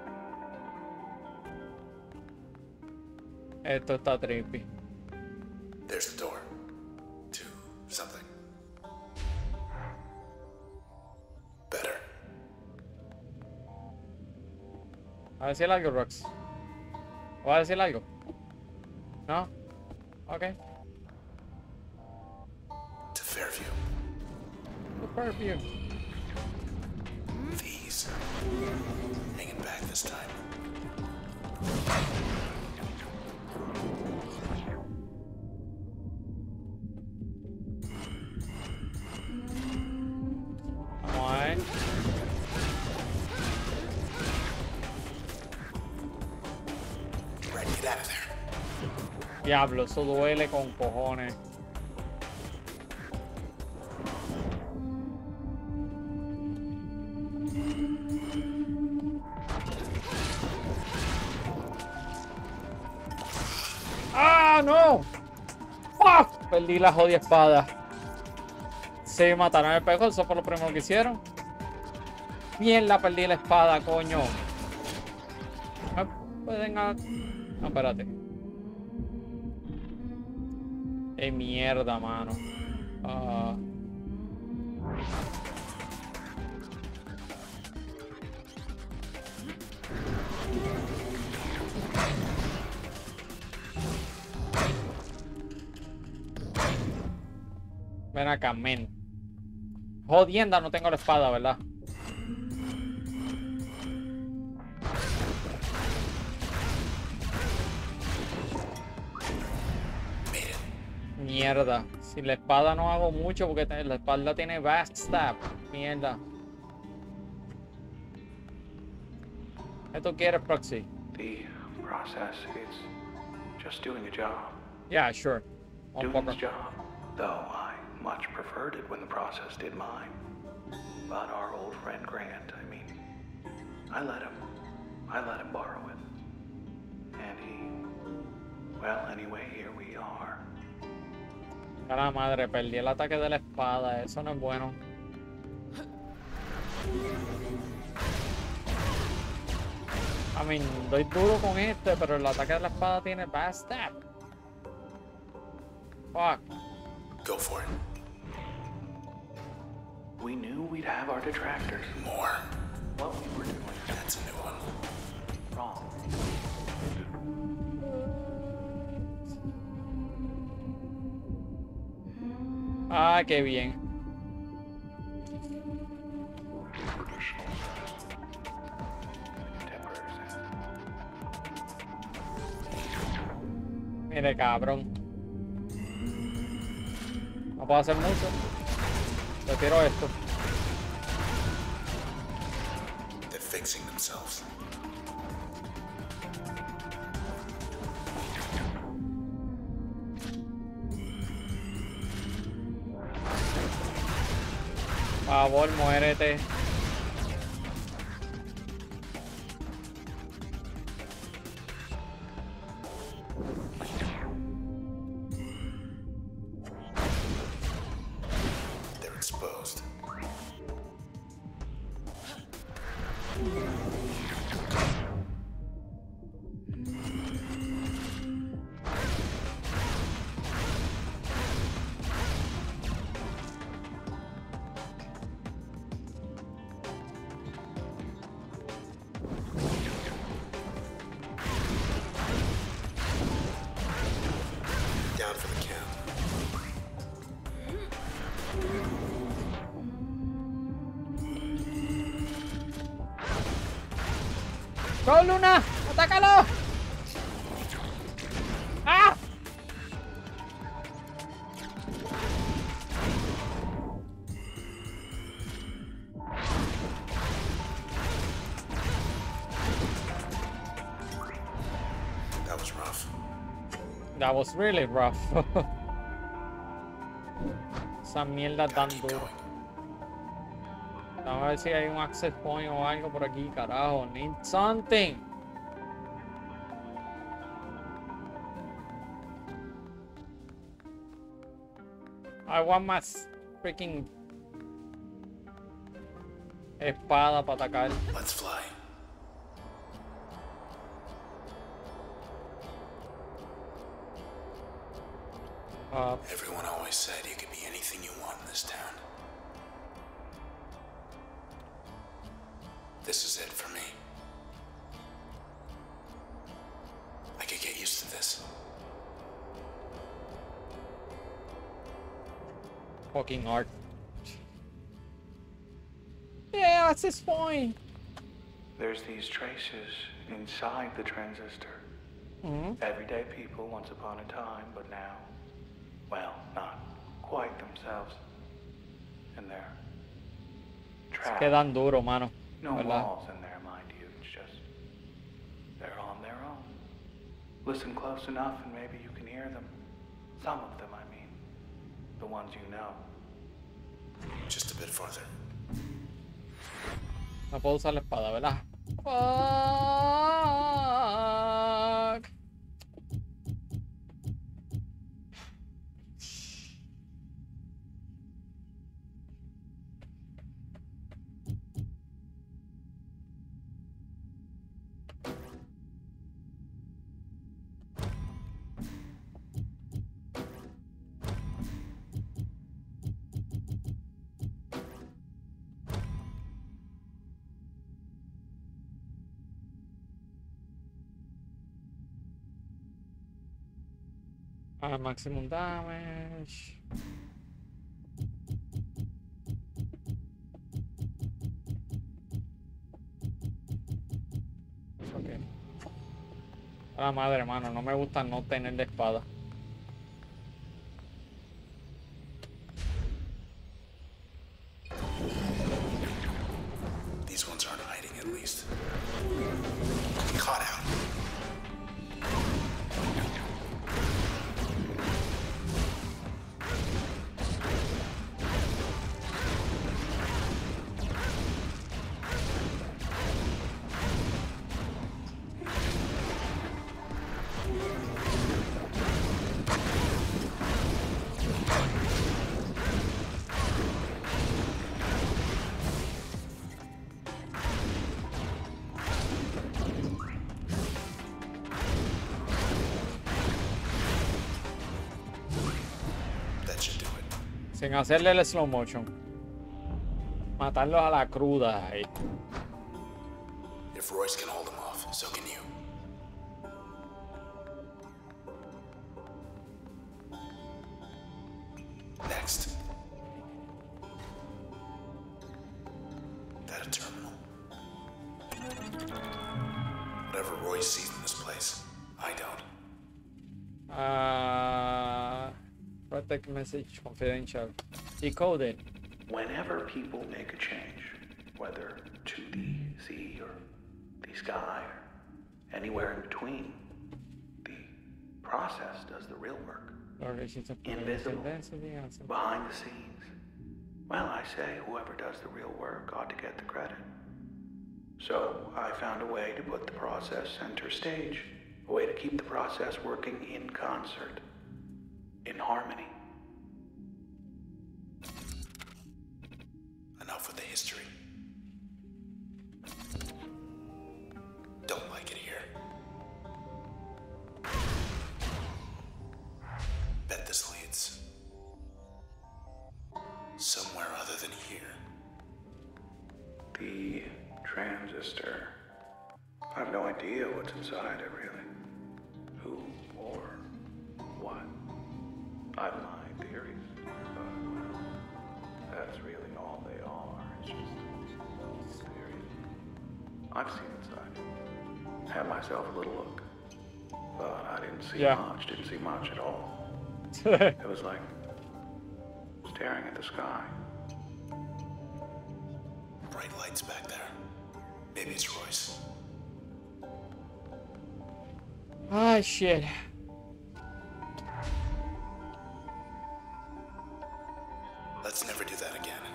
Esto está trippy. There's the door. To something. A decir algo, Rox. ¿Va a decir algo? ¿No? Ok. To Fairview. Fairview. These. Hanging back this time. Vamos a ver. Right, get out of there. Diablo, eso duele con cojones. ¡Ah, no! ¡Fuck! Perdí la jodida espada. Se mataron el espejo, eso fue lo primero que hicieron. Mierda, perdí la espada, coño. ¿Me pueden a... No, espérate. ¡Qué mierda, mano! Ah... Ven acá, men. Jodienda, no tengo la espada, ¿verdad? Mierda. Sin la espada no hago mucho porque la espada tiene backstab. Mierda. ¿Esto quieres, Proxy? The process is just doing a job. Yeah, sure. Un Doing poco. its job. Though I much preferred it when the process did mine. But our old friend Grant, I mean, I let him. I let him borrow it. And he... Well, anyway, here we are. A la madre, perdí el ataque de la espada. Eso no es bueno. I mean, doy duro con este, pero el ataque de la espada tiene backstab. Fuck. Go for it. We knew we'd have our detractors. More. What we were doing That's a new one. wrong. Ah, qué bien. Mire, cabrón. No puedo hacer mucho. Retiro esto. They're fixing themselves. Por favor, muérete. They're exposed. Down for the count. ¡Go, Luna! ¡Atácalo! ¡Ah! That was rough. That was really rough. Esa mierda tan Keep duro. going. Vamos a ver si hay un access point o algo por aquí, carajo. Need something. I want my freaking espada para atacar. Let's fly. Uh, Everyone always said you could be anything you want in this town. This is it for me. of this. Fucking art. Yeah, that's his point. There's these traces inside the transistor. Mm-hmm. Everyday people once upon a time, but now, well, not quite themselves. And they're trapped. Quedan duro, mano. No ¿Verdad? walls in there, mind you. It's just, they're on their own. Listen close enough and maybe you can hear them. Some of them, I mean. The ones you know. Just a bit farther. No puedo usar la espada, ¿verdad? Fuck. Ah, maximum damage. Ok. Ah, madre, hermano, no me gusta no tener la espada. These ones aren't hiding, at least. Caught out. That should do it. Sin hacerle el slow motion. Matarlos a la cruda ahí. If Royce can hold him off, so can you. Next. That a terminal? Whatever Royce sees in this place, I don't. Ah, protect message confidential. Decoded. Whenever people make a change, whether to the sea or the sky or anywhere in between, the process does the real work. Invisible. Behind the scenes. Well, I say whoever does the real work ought to get the credit. So I found a way to put the process center stage, a way to keep the process working in concert, in harmony. Enough with the history. Don't like it here. Bet this leads somewhere other than here. The transistor. I have no idea what's inside it, really. Who or what. I have my theories, but well, that's really all they are. It's just theories. I've seen inside. Had myself a little look, but I didn't see Yeah. much. Didn't see much at all. It was like staring at the sky. Bright lights back there. Maybe it's Royce. Ah, shit. Let's never do that again.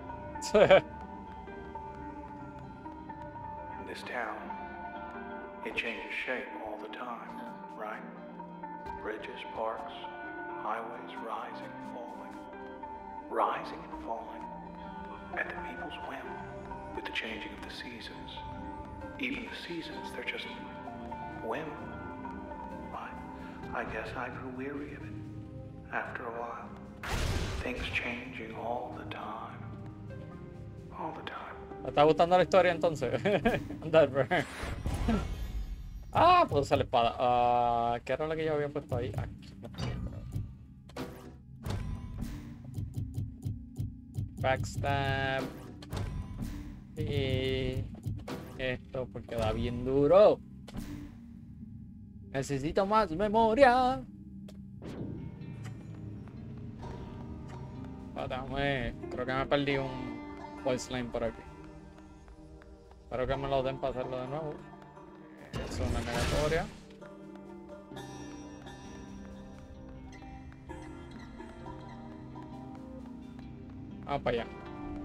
In this town, it changes shape all the time, right? Bridges, parks, highways rising and falling. Rising and falling at the people's whim with the changing of the seasons. Even the seasons, they're just whim. I, I guess I grew weary of it after a while. Things changing all the time. All the time. ¿Te está gustando la historia entonces? Andar, bro. Ah, puedo usar la espada. Ah, ¿qué era la que yo había puesto ahí? Aquí. Backstab. Y esto porque da bien duro. Necesito más memoria. Espérame, creo que me perdí un voice line por aquí. Espero que me lo den para hacerlo de nuevo. Es una negatoria. Vamos para allá.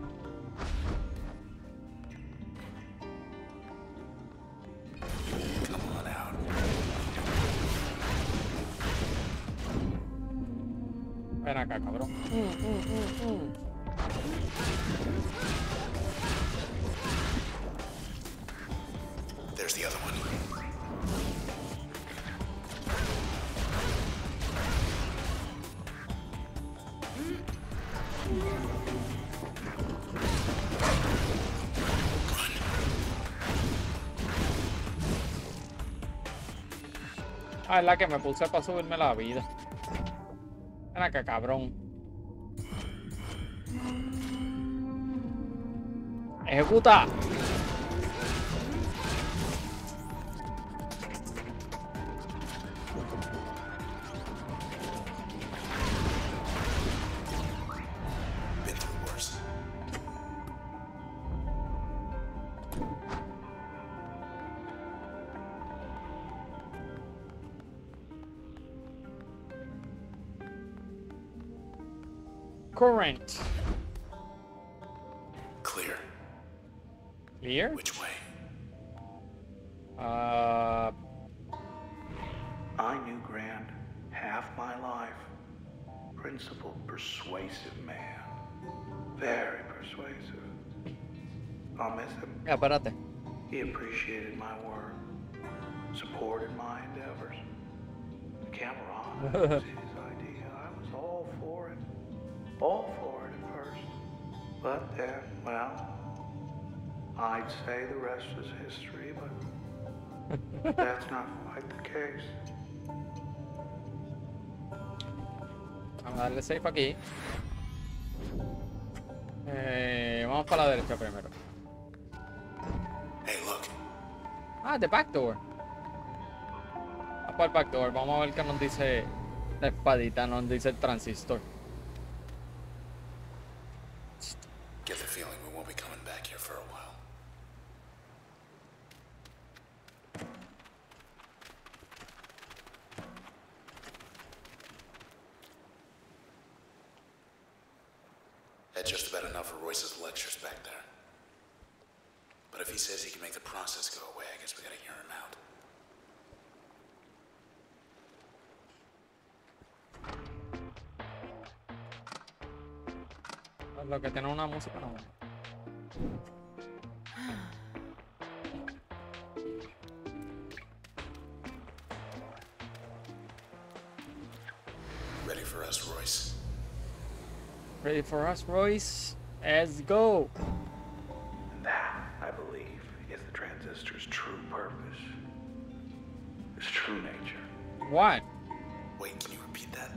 Come on out. Ven acá, cabrón. Mm, mm, mm, mm. There's the other one. Ah, es la que me puse para subirme la vida. Ven acá, cabrón. Ejecuta. Been through worse. Current. Clear. Clear? Which way? Uh, I knew Grant half my life. Principled, persuasive man. Very persuasive. I'll miss him. ya, espérate. He appreciated my work, supported my endeavors. The camera was his idea. I was all for it. All for it at first. But then, well, I'd say the rest is history, but that's not quite the case. Vamos a darle safe aquí. Eh, vamos para la derecha primero. Hey, look. Ah, the back door. Vamos para el back door. Vamos a ver qué nos dice la espadita, nos dice el transistor. Get the feeling we won't be coming back here for a while. Had just about enough of Royce's lectures back there. But if he says he can make the process go away, I guess we gotta hear him out. Lo que tiene una música no. Ready for us, Royce? Ready for us, Royce? Let's go. That, I believe, is the transistor's true purpose. Its true nature. What? Wait, can you repeat that?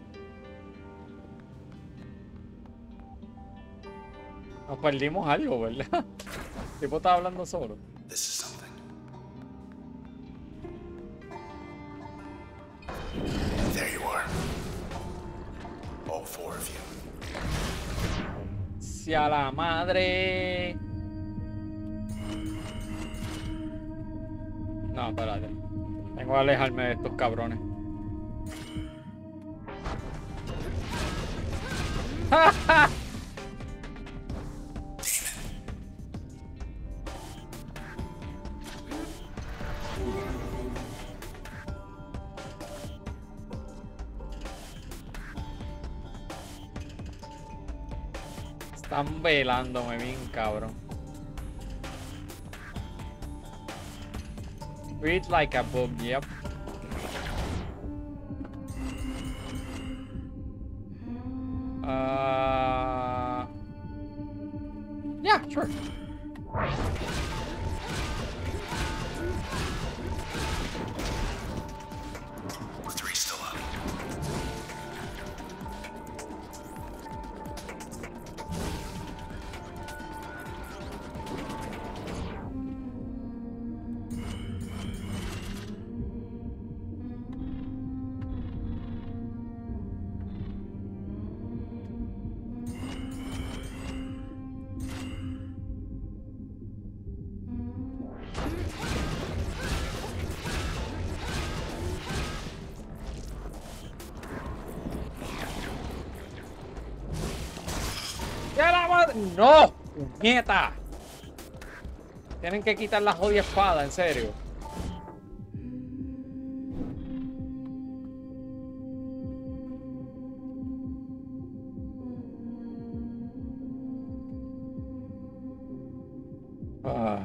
Nos perdimos algo, ¿verdad? El tipo estaba hablando solo. This is something. There you are. All four of you. Si a la madre. No, espérate. Tengo que alejarme de estos cabrones. ¡Ja, ja! Están velándome bien, cabrón. Read like a book, yep. Uh, yeah, sure. madre. ¡No! ¡Nieta! Tienen que quitar la jodida espada, en serio. Ah.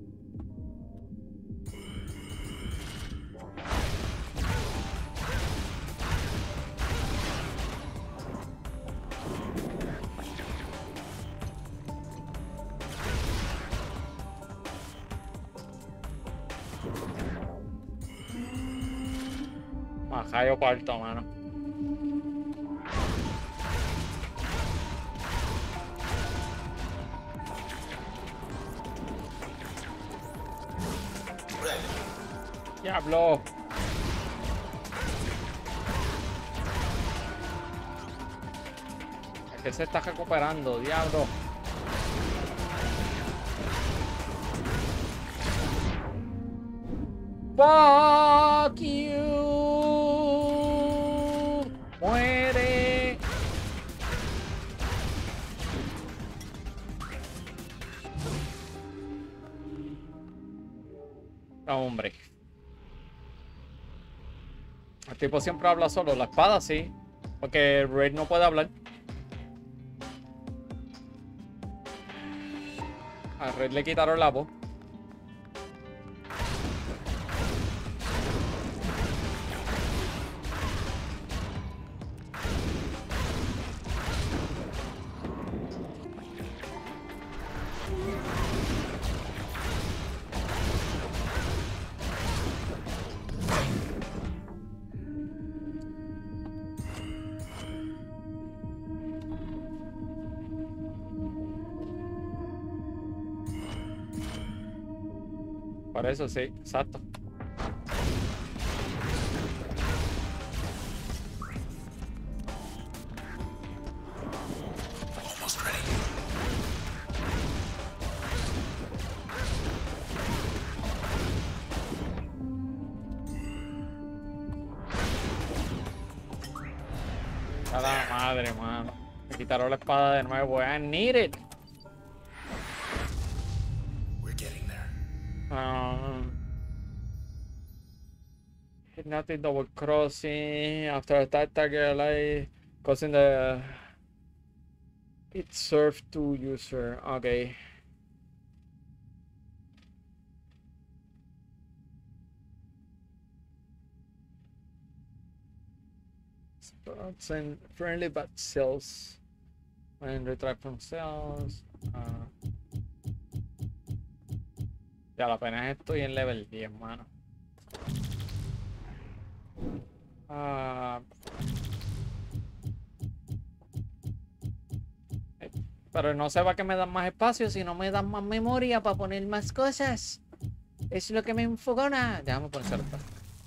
Majayo cuarto, mano. Diablo. Es que se está recuperando, diablo. Fuck you. Muere. No, hombre. El tipo siempre habla solo. La espada sí. Porque Raid no puede hablar. A Raid le quitaron la voz. Por eso sí, exacto. Almost ready. A la madre, mano. Me quitaron la espada de nuevo. I need it. We're getting there. Um, nothing double crossing after attack target alive causing the it served to user. Okay. Spots and friendly but cells when retrieve from cells. Uh, ya la pena estoy en level diez, mano. Ah, eh, pero no se va que me dan más espacio, sino me dan más memoria para poner más cosas. Es lo que me enfogona. Déjame poner cerca.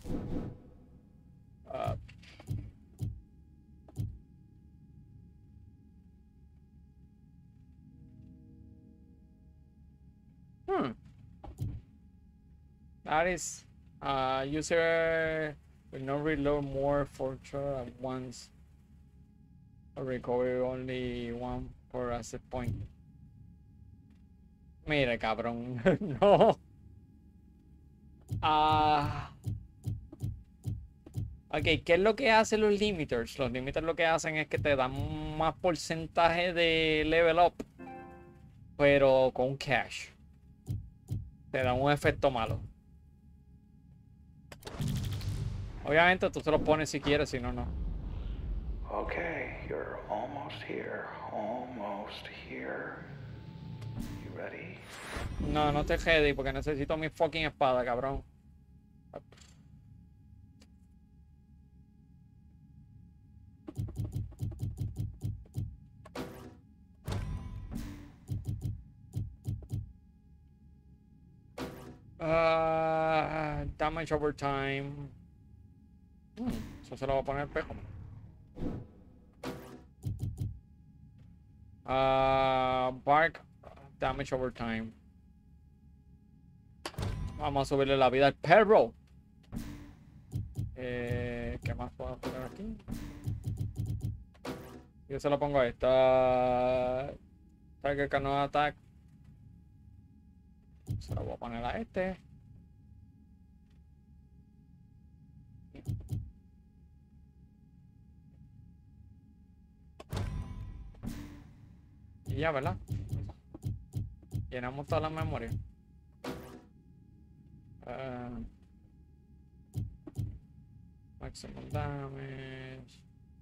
Ah. Hmm. That is uh, user will not reload more fortune at once or recover only one per asset point. Mira, cabrón. No. Ah. Ok, ¿qué es lo que hacen los limiters? Los limiters lo que hacen es que te dan más porcentaje de level up, pero con cash. Te dan un efecto malo. Obviamente tú se lo pones si quieres, si no, no. Okay, you're almost here. Almost here. You ready? No, no te ready porque necesito mi fucking espada, cabrón. Uh, damage over time. Hmm, eso se lo voy a poner el pejo. Uh, bark damage over time. Vamos a subirle la vida al perro. Eh, ¿Qué más puedo poner aquí? Yo se lo pongo a esta. Target cannot attack. Se lo voy a poner a este. Y ya, ¿verdad? Llenamos toda la memoria. Uh, maximum damage.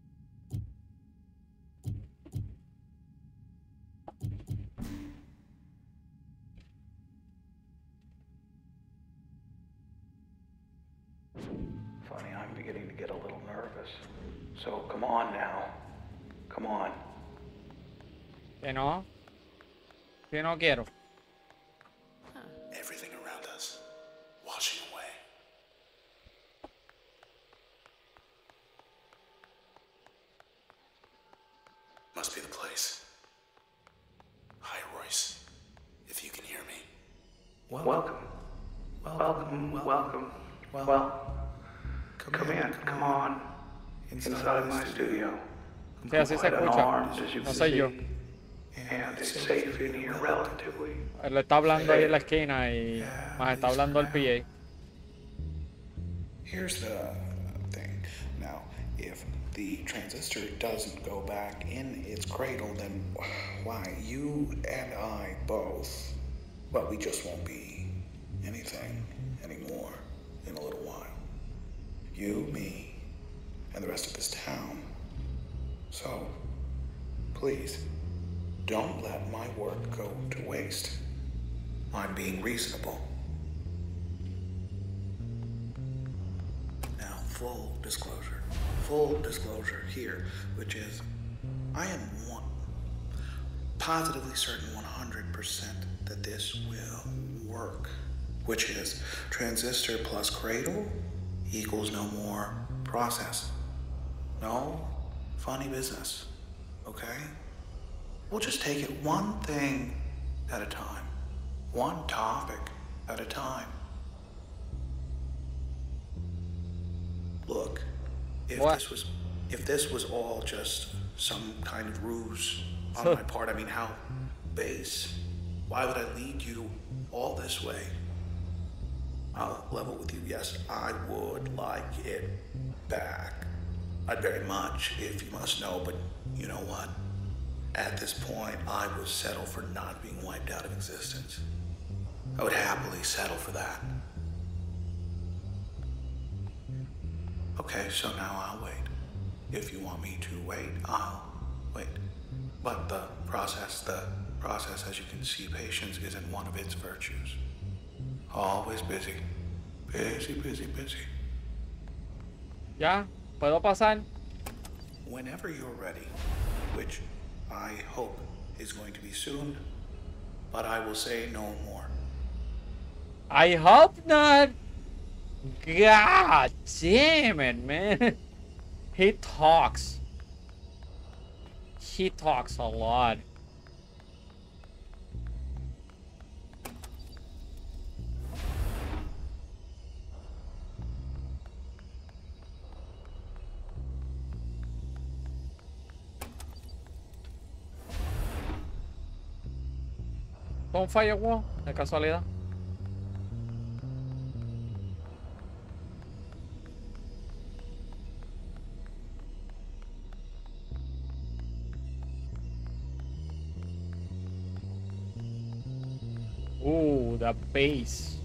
Funny, I'm beginning to get a little nervous. So come on now. Come on. Que no. Que no quiero. Everything around us, washing away. Must be the place. Hi, Royce. If you can hear me. Welcome. Welcome. Welcome. Well, come in. Come on. Inside my studio. Sí, así se Quite escucha. unarmed, as you No can soy see. yo. And it's safe in here relatively. Él está hablando ahí en la esquina y más está hablando el P A. Here's the thing. Now, if the transistor doesn't go back in its cradle, then why, you and I both, well, we just won't be anything anymore in a little while. You, me, and the rest of this town. So, please, don't let my work go to waste. I'm being reasonable. Now, full disclosure. Full disclosure here, which is, I am one, positively certain one hundred percent that this will work. Which is, transistor plus cradle equals no more process. No funny business, okay? We'll just take it one thing at a time. One topic at a time. Look, if What? this was if this was all just some kind of ruse on my part, I mean, how base. Why would I lead you all this way? I'll level with you. Yes, I would like it back. I'd very much, if you must know, but you know what? At this point, I would settle for not being wiped out of existence. I would happily settle for that. Okay, so now I'll wait. If you want me to wait, I'll wait. But the process, the process, as you can see, patience isn't one of its virtues. Always busy. Busy, busy, busy. ¿Ya? ¿Puedo pasar? Whenever you're ready, which I hope is going to be soon, but I will say no more. I hope not. God damn it, man. He talks. He talks a lot. ¿Con firewall? De casualidad. Ooh, the bass.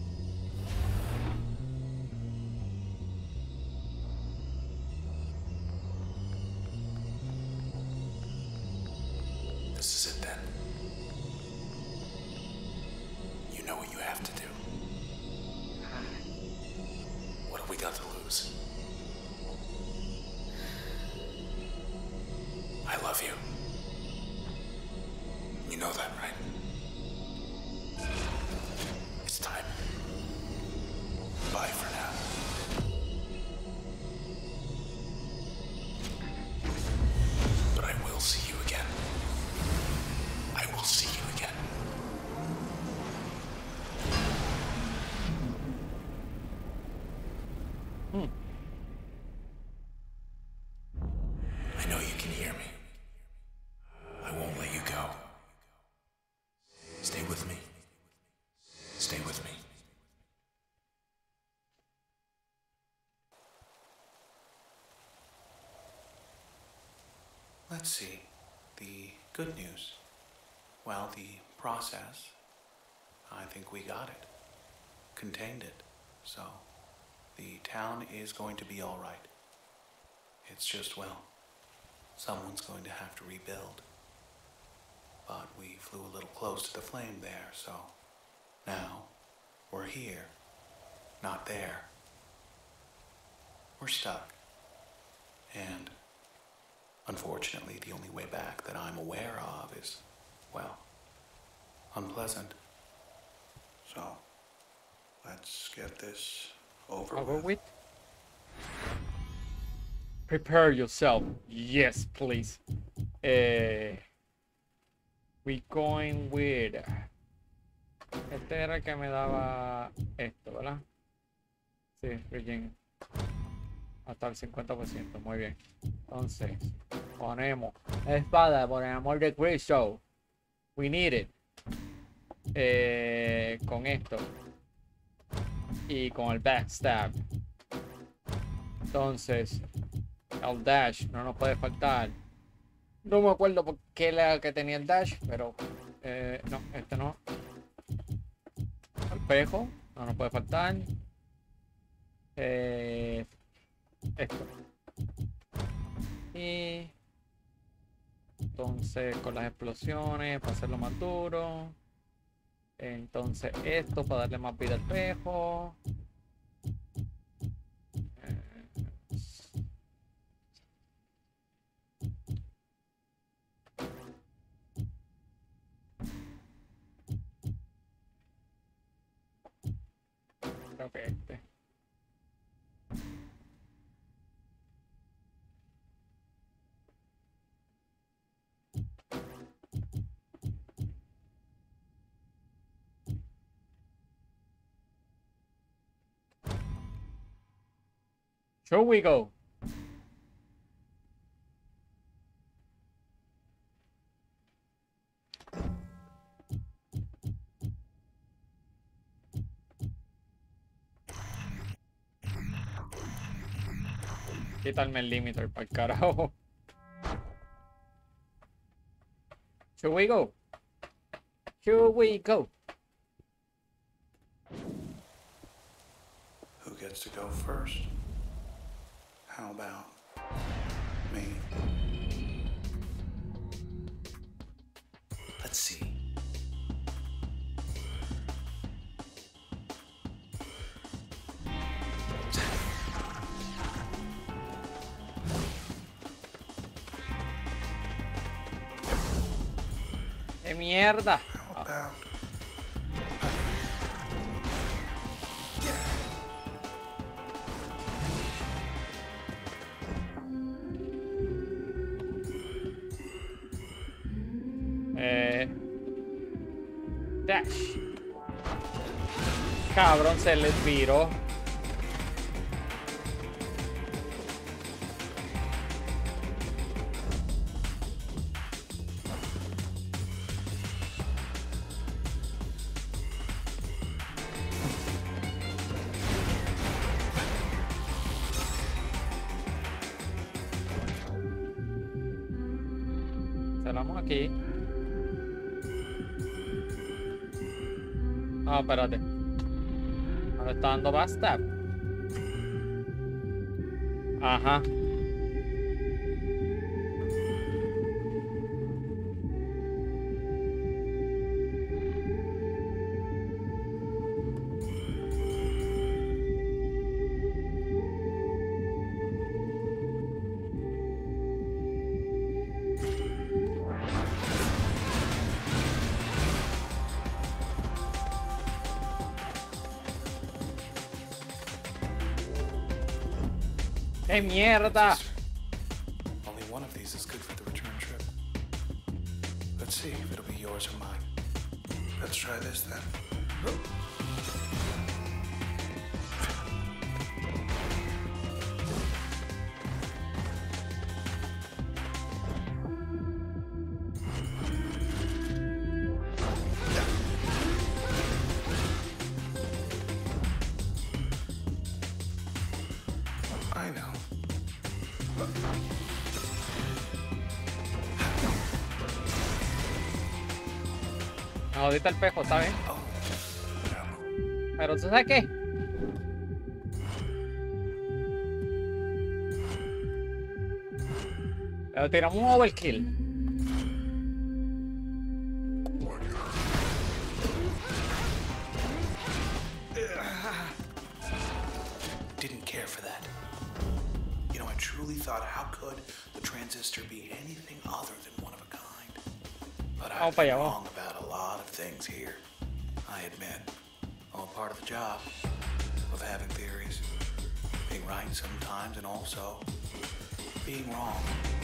This is it then. You know what you have to do. What have we got to lose? I love you. You know that, right? It's time. Bye for now. But I will see you again. I will see you again. I know you can hear me. I won't let you go. let's see. The good news. Well, the process, I think we got it. Contained it. So, the town is going to be all right. It's just, well, someone's going to have to rebuild. But we flew a little close to the flame there, so now we're here, not there. We're stuck. And unfortunately, the only way back that I'm aware of is, well, unpleasant. So, let's get this over, Over with. with. Prepare yourself. Yes, please. Eh, we going with. Este era el que me daba esto, ¿verdad? Sí, Virgin. Hasta el cincuenta por ciento. Muy bien. Entonces, ponemos espada por el amor de Cristo. We need it. Eh, con esto. Y con el backstab. Entonces, el dash no nos puede faltar. No me acuerdo por qué era que tenía el dash, pero eh, no, este no. El espejo no nos puede faltar. Eh, esto. Y entonces con las explosiones para hacerlo más duro. Entonces esto para darle más vida al espejo. Creo que este. Here we go. Quitarme el limiter para el carajo. Here we go. Here we go. Who gets to go first? How about me? Let's see. ¡Qué mierda! How about Eh, dash. Cabrón, se les viró. Cerramos aquí. No, espérate. Ahora está dando backstab. Ajá. ¡Qué mierda! only one of these is good for the return trip? Let's see if it'll be yours or mine. Let's try this then. I know. Me jodiste el pejo, ¿está bien? Oh, well. Pero ¿tú sabes qué? Pero tiramos un overkill. Didn't care for that. You know, I truly thought, how could the transistor be anything other than one of a kind? But Vamos I've para been allá, wrong about a lot of things here. I admit, all part of the job of having theories, being right sometimes, and also being wrong.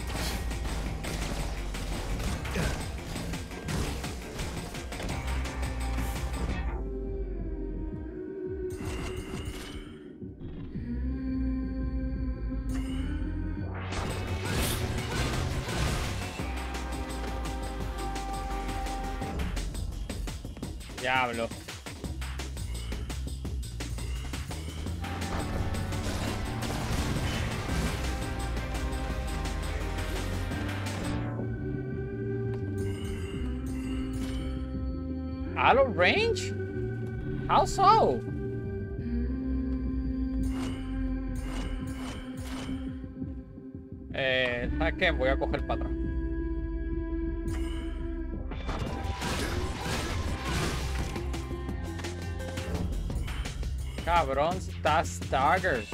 Diablo. Out of range? How so? Eh, ¿sabes qué? Voy a coger para atrás. Cabrón, está staggered.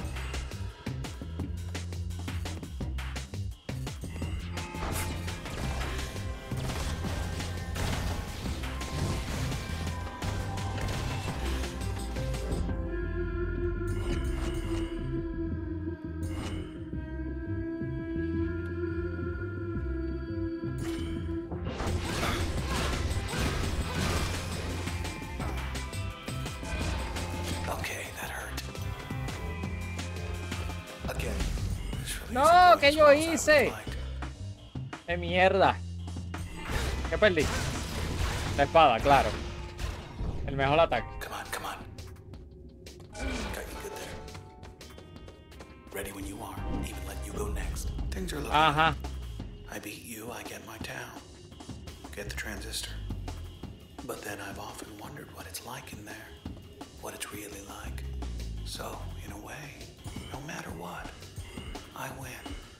Okay, that hurt. Again, this really No, isn't going ¿qué as yo well as I hice? would like. ¡Qué mierda! ¿Qué perdí? La espada, claro. El mejor ataque. Come on, come on. Got you good there. Ready when you are. Even let you go next. Things are looking Ajá. I beat you, I get my town. Get the transistor. But then I've often wondered what it's like in there. What it's really like. So, in a way, no matter what, I win.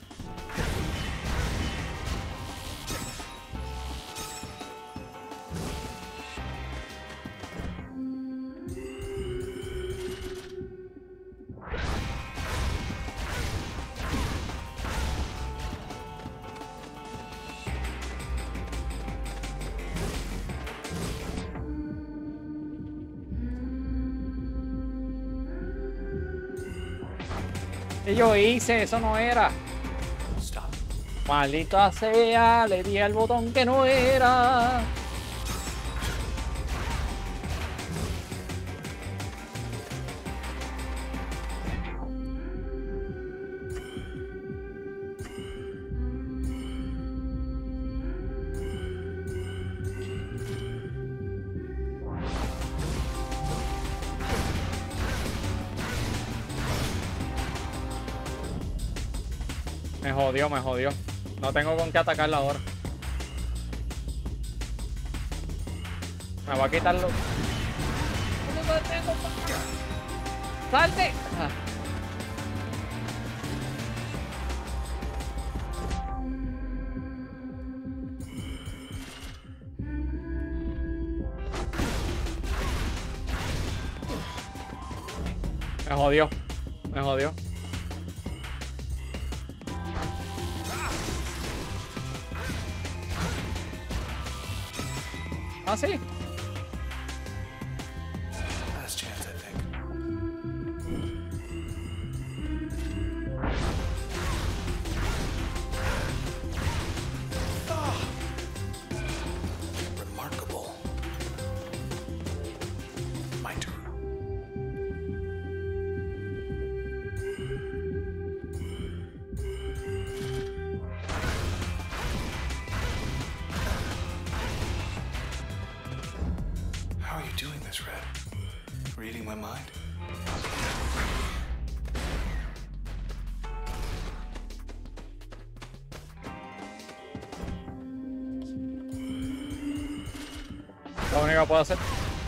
¿Qué yo hice? Eso no era. Stop. Maldita sea, le di al botón que no era. Me jodió, me jodió. No tengo con qué atacarla ahora. Me va a quitar lo... ¡Salte! Ah. Me jodió. Me jodió. Ah, sí. Last chance, I think. Ah. Remarkable. My turn. How are you doing this, Red? Reading my mind? Lo único que puedo hacer.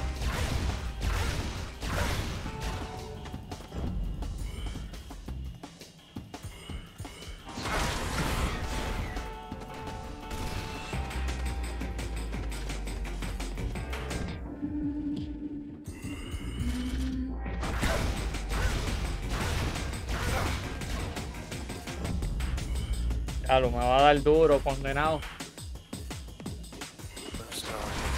Claro, me va a dar duro, condenado. Let's start.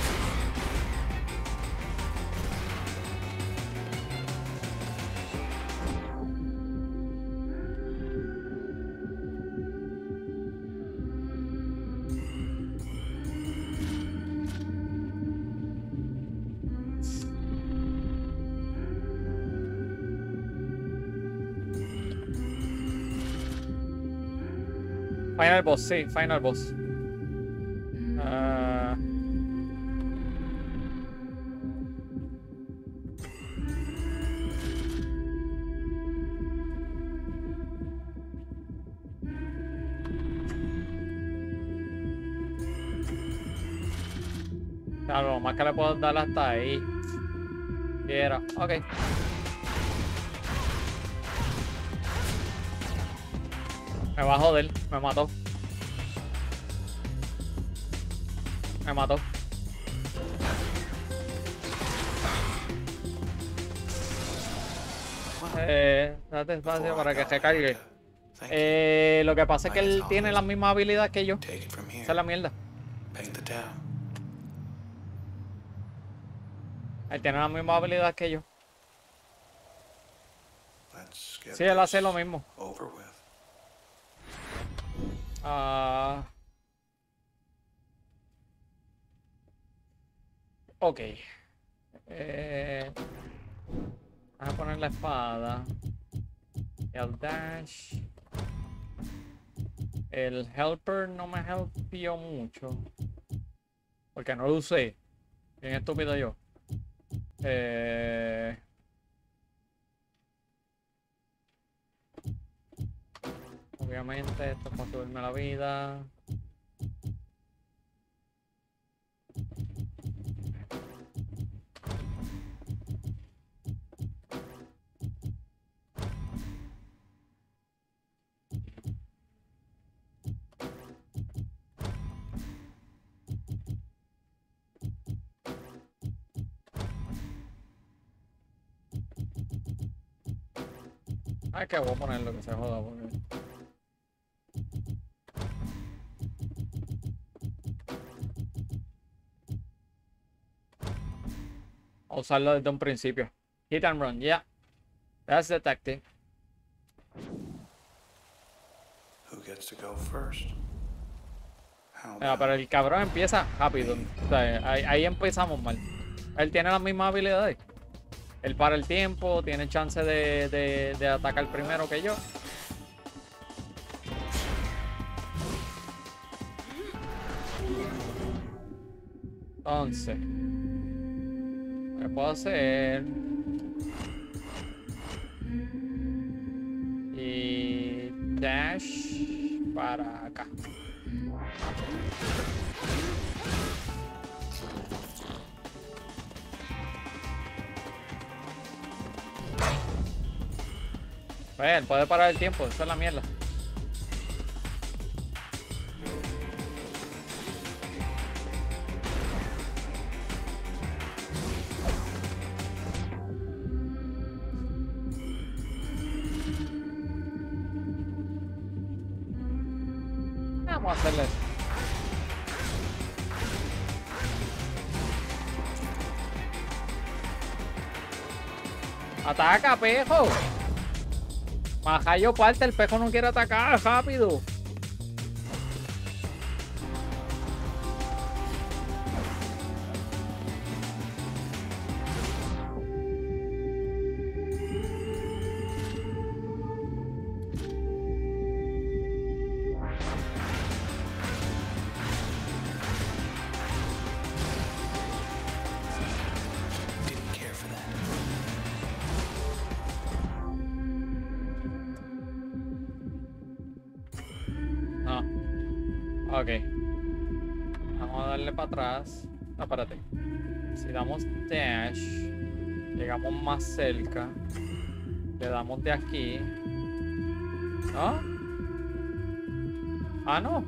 Final boss, sí, final boss. Ah, claro, lo más que le puedo dar hasta ahí. Y era, ok. Me va a joder, me mató. Me mató. Eh, date espacio para que recargue. Thank you. Eh, lo que pasa es que él tiene las mismas habilidades que yo. Take it from here. Esa es la mierda. Paint the town. Él tiene las mismas habilidades que yo. Let's get Sí, él hace this lo mismo. over with. Ah. Ok. Eh, Vamos a poner la espada. El dash. El helper no me helpió mucho. Porque no lo usé. Bien estúpido yo. Eh... Obviamente esto es para subirme la vida. Ay, que voy a poner lo que se joda porque... A usarlo desde un principio. Hit and run, yeah. That's the tactic. Who gets to go first? How Mira, about pero el cabrón empieza rápido. O sea, ahí, ahí empezamos mal. Él tiene las mismas habilidades. Él para el tiempo, tiene chance de, de, de atacar primero que yo. Entonces, ¿qué puedo hacer? Y dash para acá. Pues, él puede parar el tiempo, esa es la mierda. Vamos a hacerle eso. ¡Ataca, pejo! Majayo parte, el pejo no quiere atacar, rápido. didn't care for that? No. Ok. Vamos a darle para atrás. No, espérate. Si damos dash, llegamos más cerca. Le damos de aquí. ¿No? Ah, no.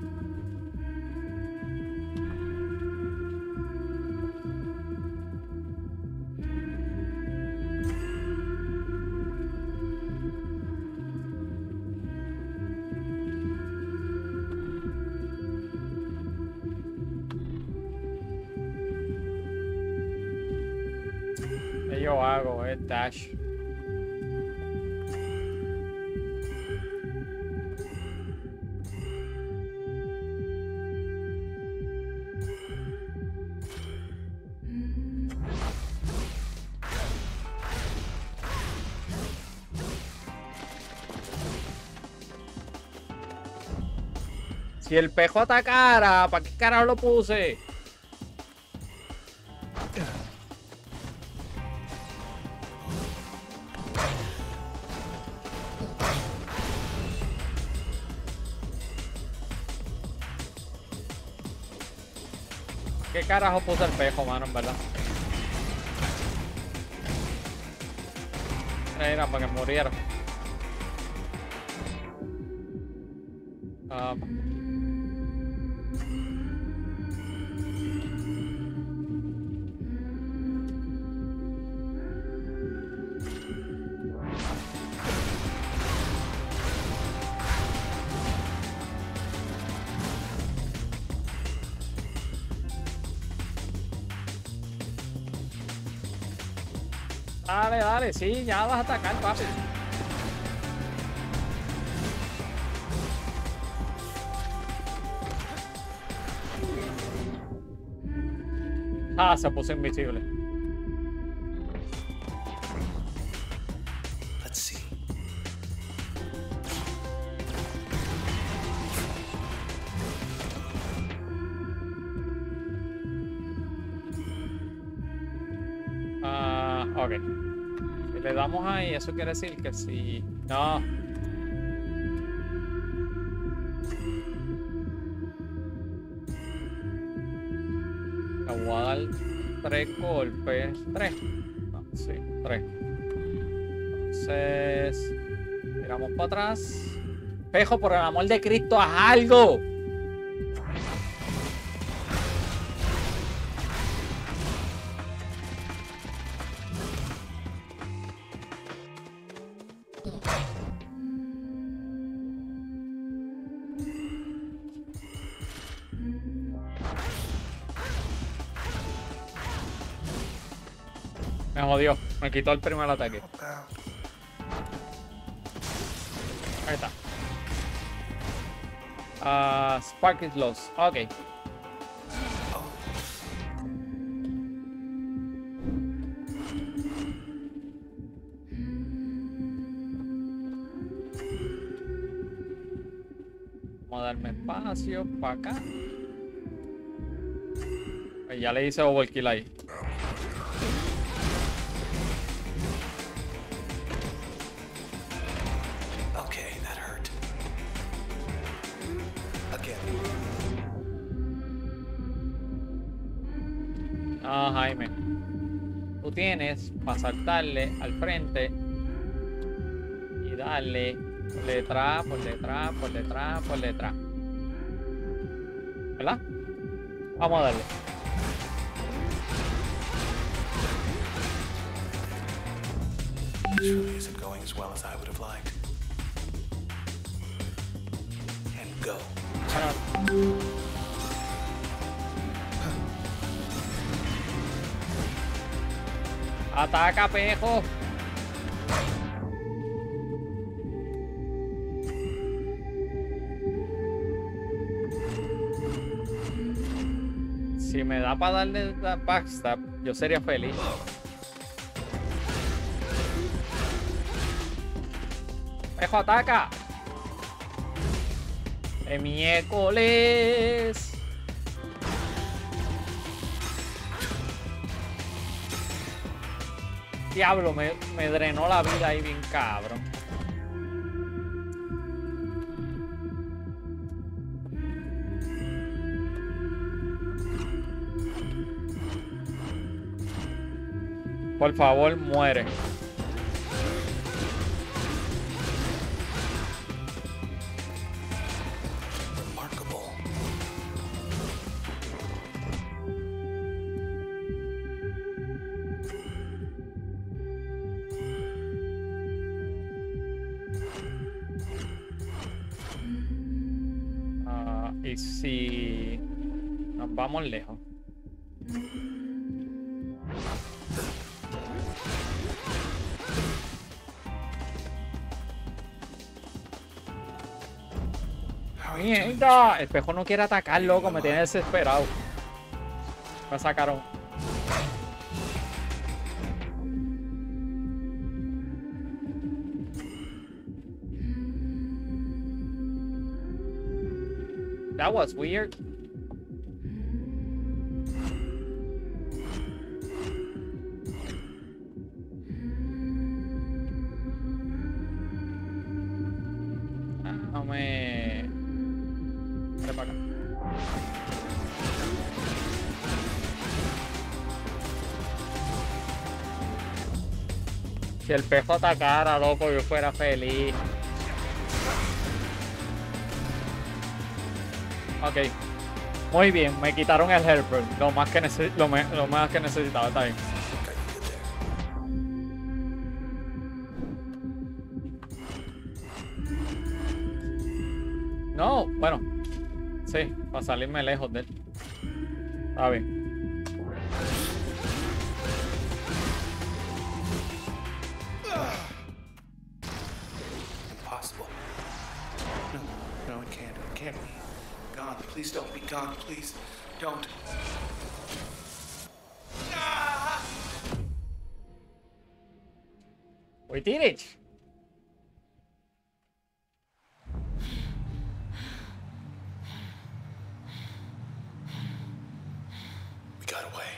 ¿Qué yo hago? Es dash. Si el pejo atacara, ¿para qué carajo lo puse? ¿Qué carajo puse el pejo, mano, en verdad? Era, era para que muriera. Um, Dale, dale, sí, ya vas a atacar, papi. Ah, se puso invisible. Let's see. Ah, ok. Si le damos ahí, eso quiere decir que si... No. Le voy a dar tres golpes. Tres. No, sí, tres. Entonces... Tiramos para atrás. Pejo, por el amor de Cristo, haz algo. Me jodió. Me quitó el primer ataque. Ahí está. Ah, Spark is lost. Ok. Vamos a darme espacio para acá. Pues ya le hice overkill ahí. Ah, Jaime. Tú tienes para saltarle al frente y darle por detrás, por detrás, por detrás, por detrás. ¿Verdad? Vamos a darle. This really isn't going as well as I would have liked. And go. Bueno. Ataca, pejo. Si me da para darle la backstab, yo sería feliz. Pejo, ataca. De miércoles. Diablo, me, me drenó la vida ahí bien cabrón. Por favor, muere. Remarkable. Ah, y si nos vamos lejos. Mierda, el espejo no quiere atacar, loco, me tiene desesperado. Me sacaron. That was weird. No me... Vale para acá. Si el pejo atacara, loco, yo fuera feliz. Ok. Muy bien, me quitaron el helper. Lo más que, necesi lo, me lo más que necesitaba, está bien. No, bueno. Sí, para salirme lejos de él. Está bien. Impossible. No, no, it can't. It can't be. God, please don't be God. Please don't. We did it. We got away.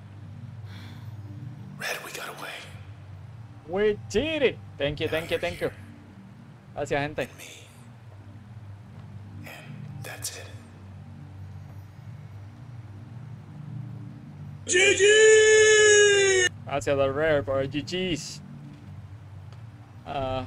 Red, we got away. We did it. Thank you, thank you, thank you. Gracias, gente. Me. And that's it. Gracias, The Rare, por el G Gs. Uh,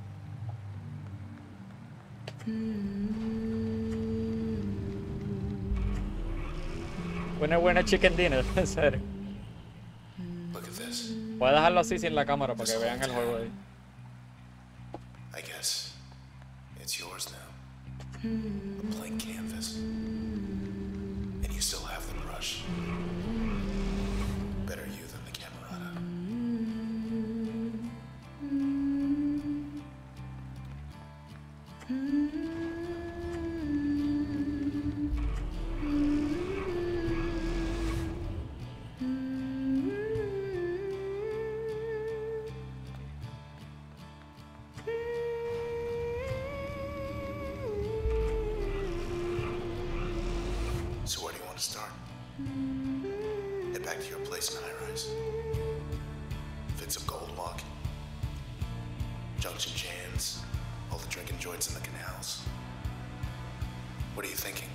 buena, buena chicken dinner, en serio. Look at this. Voy a dejarlo así sin la cámara para que vean el juego ahí. I guess it's yours now. A blank canvas. And you still have the brush. Better you than the Camerata. So where do you want to start? Head back to your place in High Rise. Fit some gold lock. Junction Jans. All the drinking joints in the canals. What are you thinking?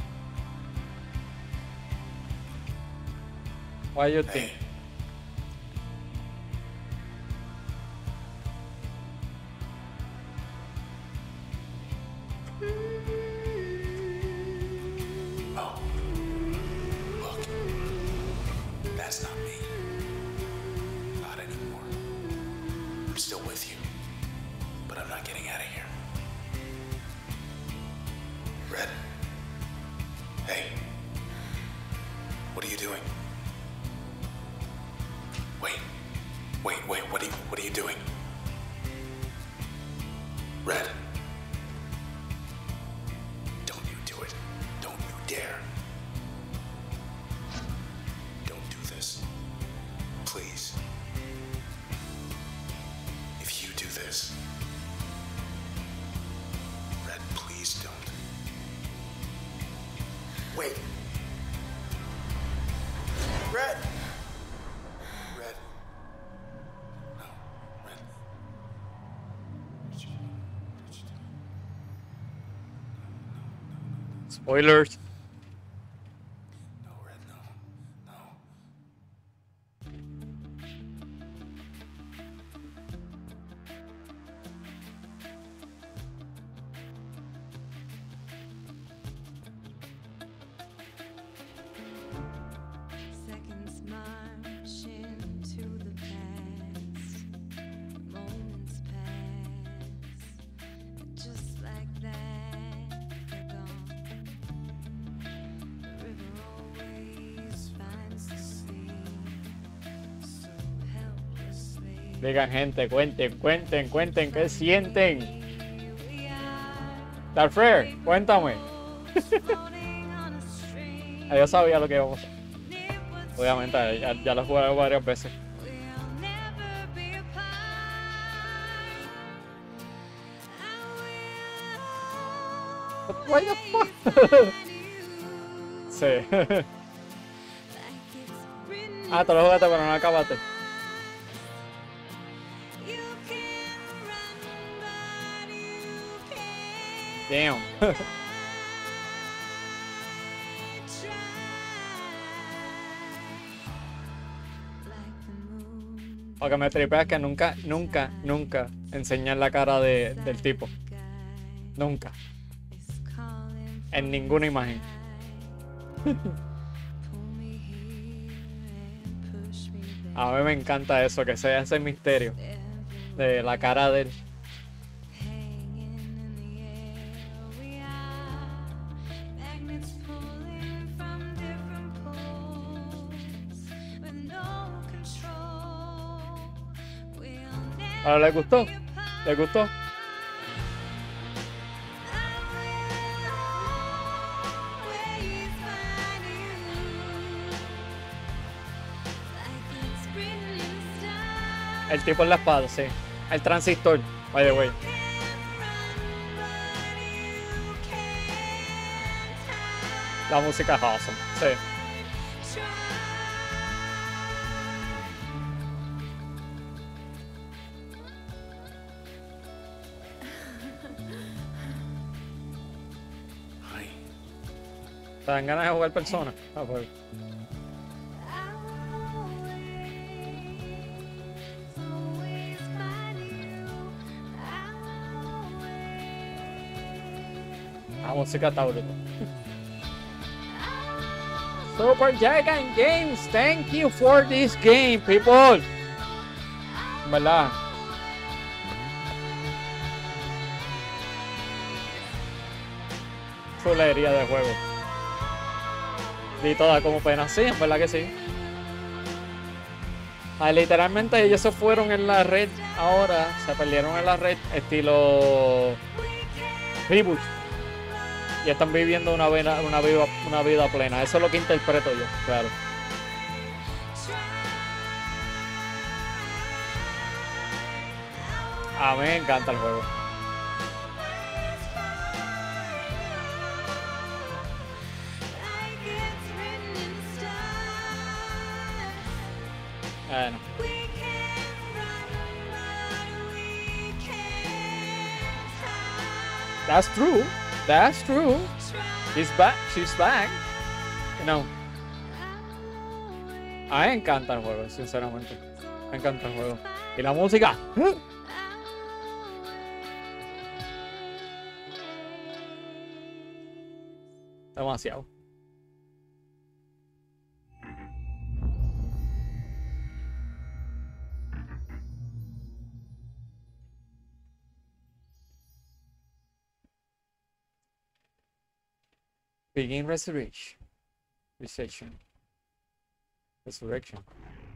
What do you Hey. think? Oh. Look. That's not me. Not anymore. I'm still with you. But I'm not getting out of here. Red. Hey. What are you doing? Wait. Wait, wait, what are you what are you doing? Red. Don't you do it. Don't you dare. Don't do this. Please. If you do this. Red, please don't. Wait. Red! Red. No, Red. What you- what you doing? Spoilers. No, Red, no. No. Digan, gente, cuenten, cuenten, cuenten, ¿qué sienten? Darfrere, cuéntame. Yo sabía lo que íbamos a hacer. Obviamente, ya, ya lo he jugado varias veces. What the fuck? Sí. Ah, te lo jugaste, pero no acabaste. Damn. Lo que me tripea es que nunca, nunca, nunca enseñan la cara de, del tipo. Nunca. En ninguna imagen. A mí me encanta eso, que sea ese misterio de la cara de él. ¿Ahora le gustó? ¿Le gustó? El tipo en la espada, sí. El transistor, by the way. La música es awesome, sí. Honey, ¿Te dan ganas de jugar Persona? Ah, pues. La música está brutal. Super Giant Games, thank you for this game, people. ¿Verdad? Chulería de juego. Vi toda como pena, sí, en verdad que sí. Ah, literalmente ellos se fueron en la red ahora, se perdieron en la red estilo reboot. Y están viviendo una vida, una vida, una vida plena. Eso es lo que interpreto yo, claro. A mí me encanta el juego. Bueno. That's true. That's true. She's back. She's back. You know. A mí me encanta el juego, sinceramente. Me encanta el juego. Y la música. Demasiado. Begin resurrection. Resurrection. Resurrection.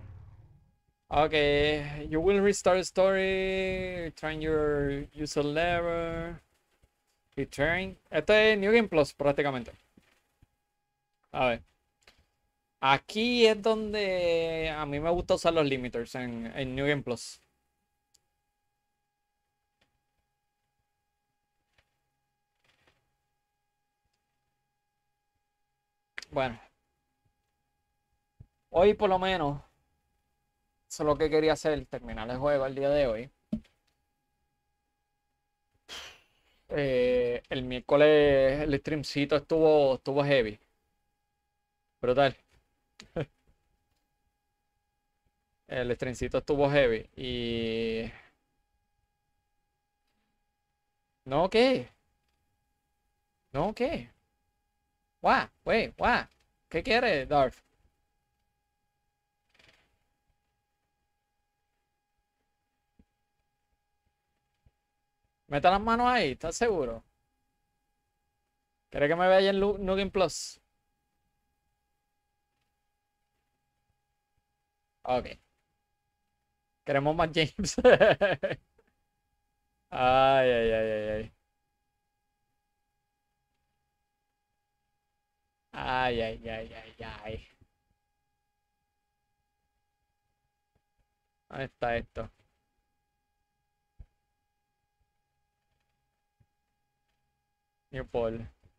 Okay, you will restart the story. Return your user level. Return. Este es New Game Plus prácticamente. A ver. Aquí es donde a mí me gusta usar los limiters en, en New Game Plus. Bueno. Hoy por lo menos, eso es lo que quería hacer, terminar el juego el día de hoy. Eh, el miércoles el streamcito estuvo, estuvo heavy. Brutal. El streamcito estuvo heavy y... ¿No qué? ¿No qué? Guau, wey, guau. ¿Qué quiere, Darth? Meta las manos ahí, ¿estás seguro? ¿Quiere que me vea en New Game Plus? Ok. Queremos más James. Ay, ay, ay, ay, ay. Ay, ay, ay, ay, ay. ¿Dónde está esto? New Paul.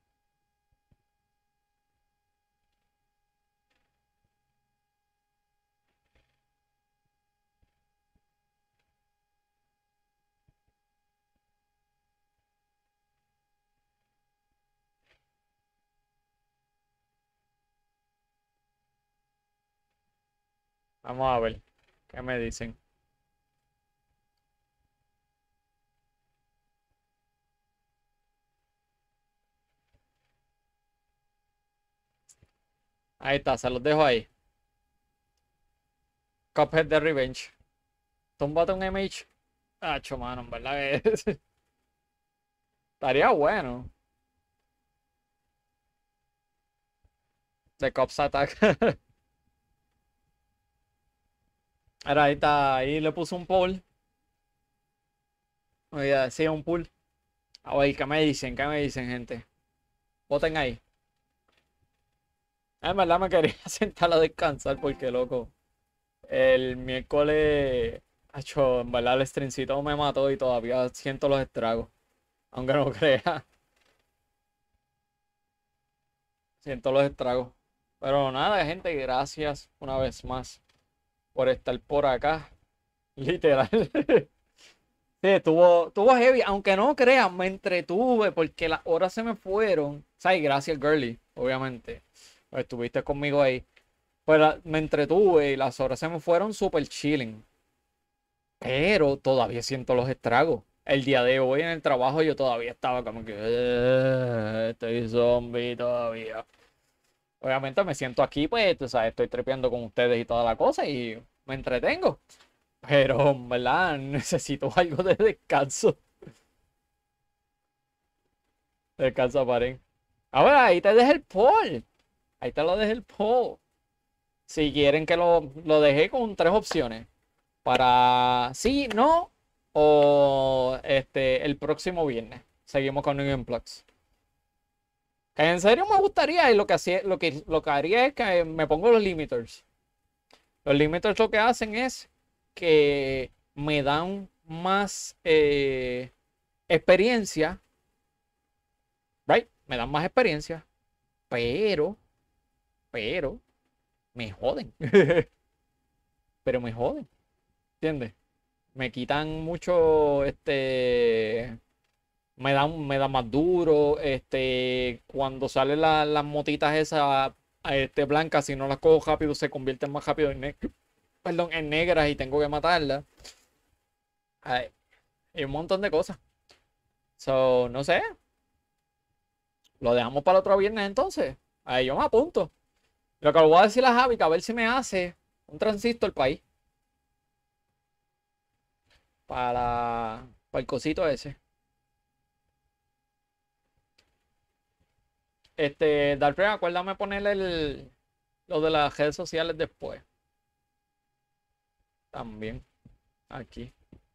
Vamos a ver. ¿Qué me dicen? Ahí está, se los dejo ahí. Cuphead de Revenge. Túmbate un M H. Hacho, mano, en verdad que estaría bueno. The Cops Attack. Ahora ahí está, ahí le puse un poll. Oye, sí, un poll. A ver, ¿qué me dicen? ¿Qué me dicen, gente? Voten ahí. Ah, en verdad me quería sentar a descansar porque, loco, el miércoles, hacho, en verdad el streamcito me mató y todavía siento los estragos. Aunque no crea, siento los estragos. Pero nada, gente, gracias una vez más por estar por acá. Literal. Sí, estuvo, estuvo heavy, aunque no crean, me entretuve porque las horas se me fueron. ¿Sabes? Gracias, Girly, obviamente. Estuviste conmigo ahí. Pero me entretuve y las horas se me fueron súper chilling. Pero todavía siento los estragos. El día de hoy en el trabajo yo todavía estaba como que... "Eh, estoy zombie todavía". Obviamente me siento aquí, pues, tú sabes, estoy trepeando con ustedes y toda la cosa y me entretengo. Pero, en verdad, necesito algo de descanso. Descanso, paren. Ahora, ahí te dejé el poll. Ahí te lo dejé el poll. Si quieren que lo, lo dejé con tres opciones. Para sí, no, o este, el próximo viernes. Seguimos con New Game Plus. Que en serio me gustaría y lo que, hacía, lo que, lo que haría es que me pongo los limiters. Los limiters lo que hacen es que me dan más eh, experiencia. Right? Me dan más experiencia. Pero, pero, me joden. Pero me joden. ¿Entiendes? Me quitan mucho, este, me dan, me dan más duro, este, cuando salen la- las motitas esas, este, blancas, si no las cojo rápido, se convierten más rápido en, ne- perdón, en negras y tengo que matarlas. Ay, y un montón de cosas. So, no sé, lo dejamos para el otro viernes entonces. Ahí yo me apunto. Lo que le voy a decir a Javi, que a ver si me hace un transistor para ahí. Para, para el cosito ese. Este, Darfrey, acuérdame ponerle el, lo de las redes sociales después. También. Aquí.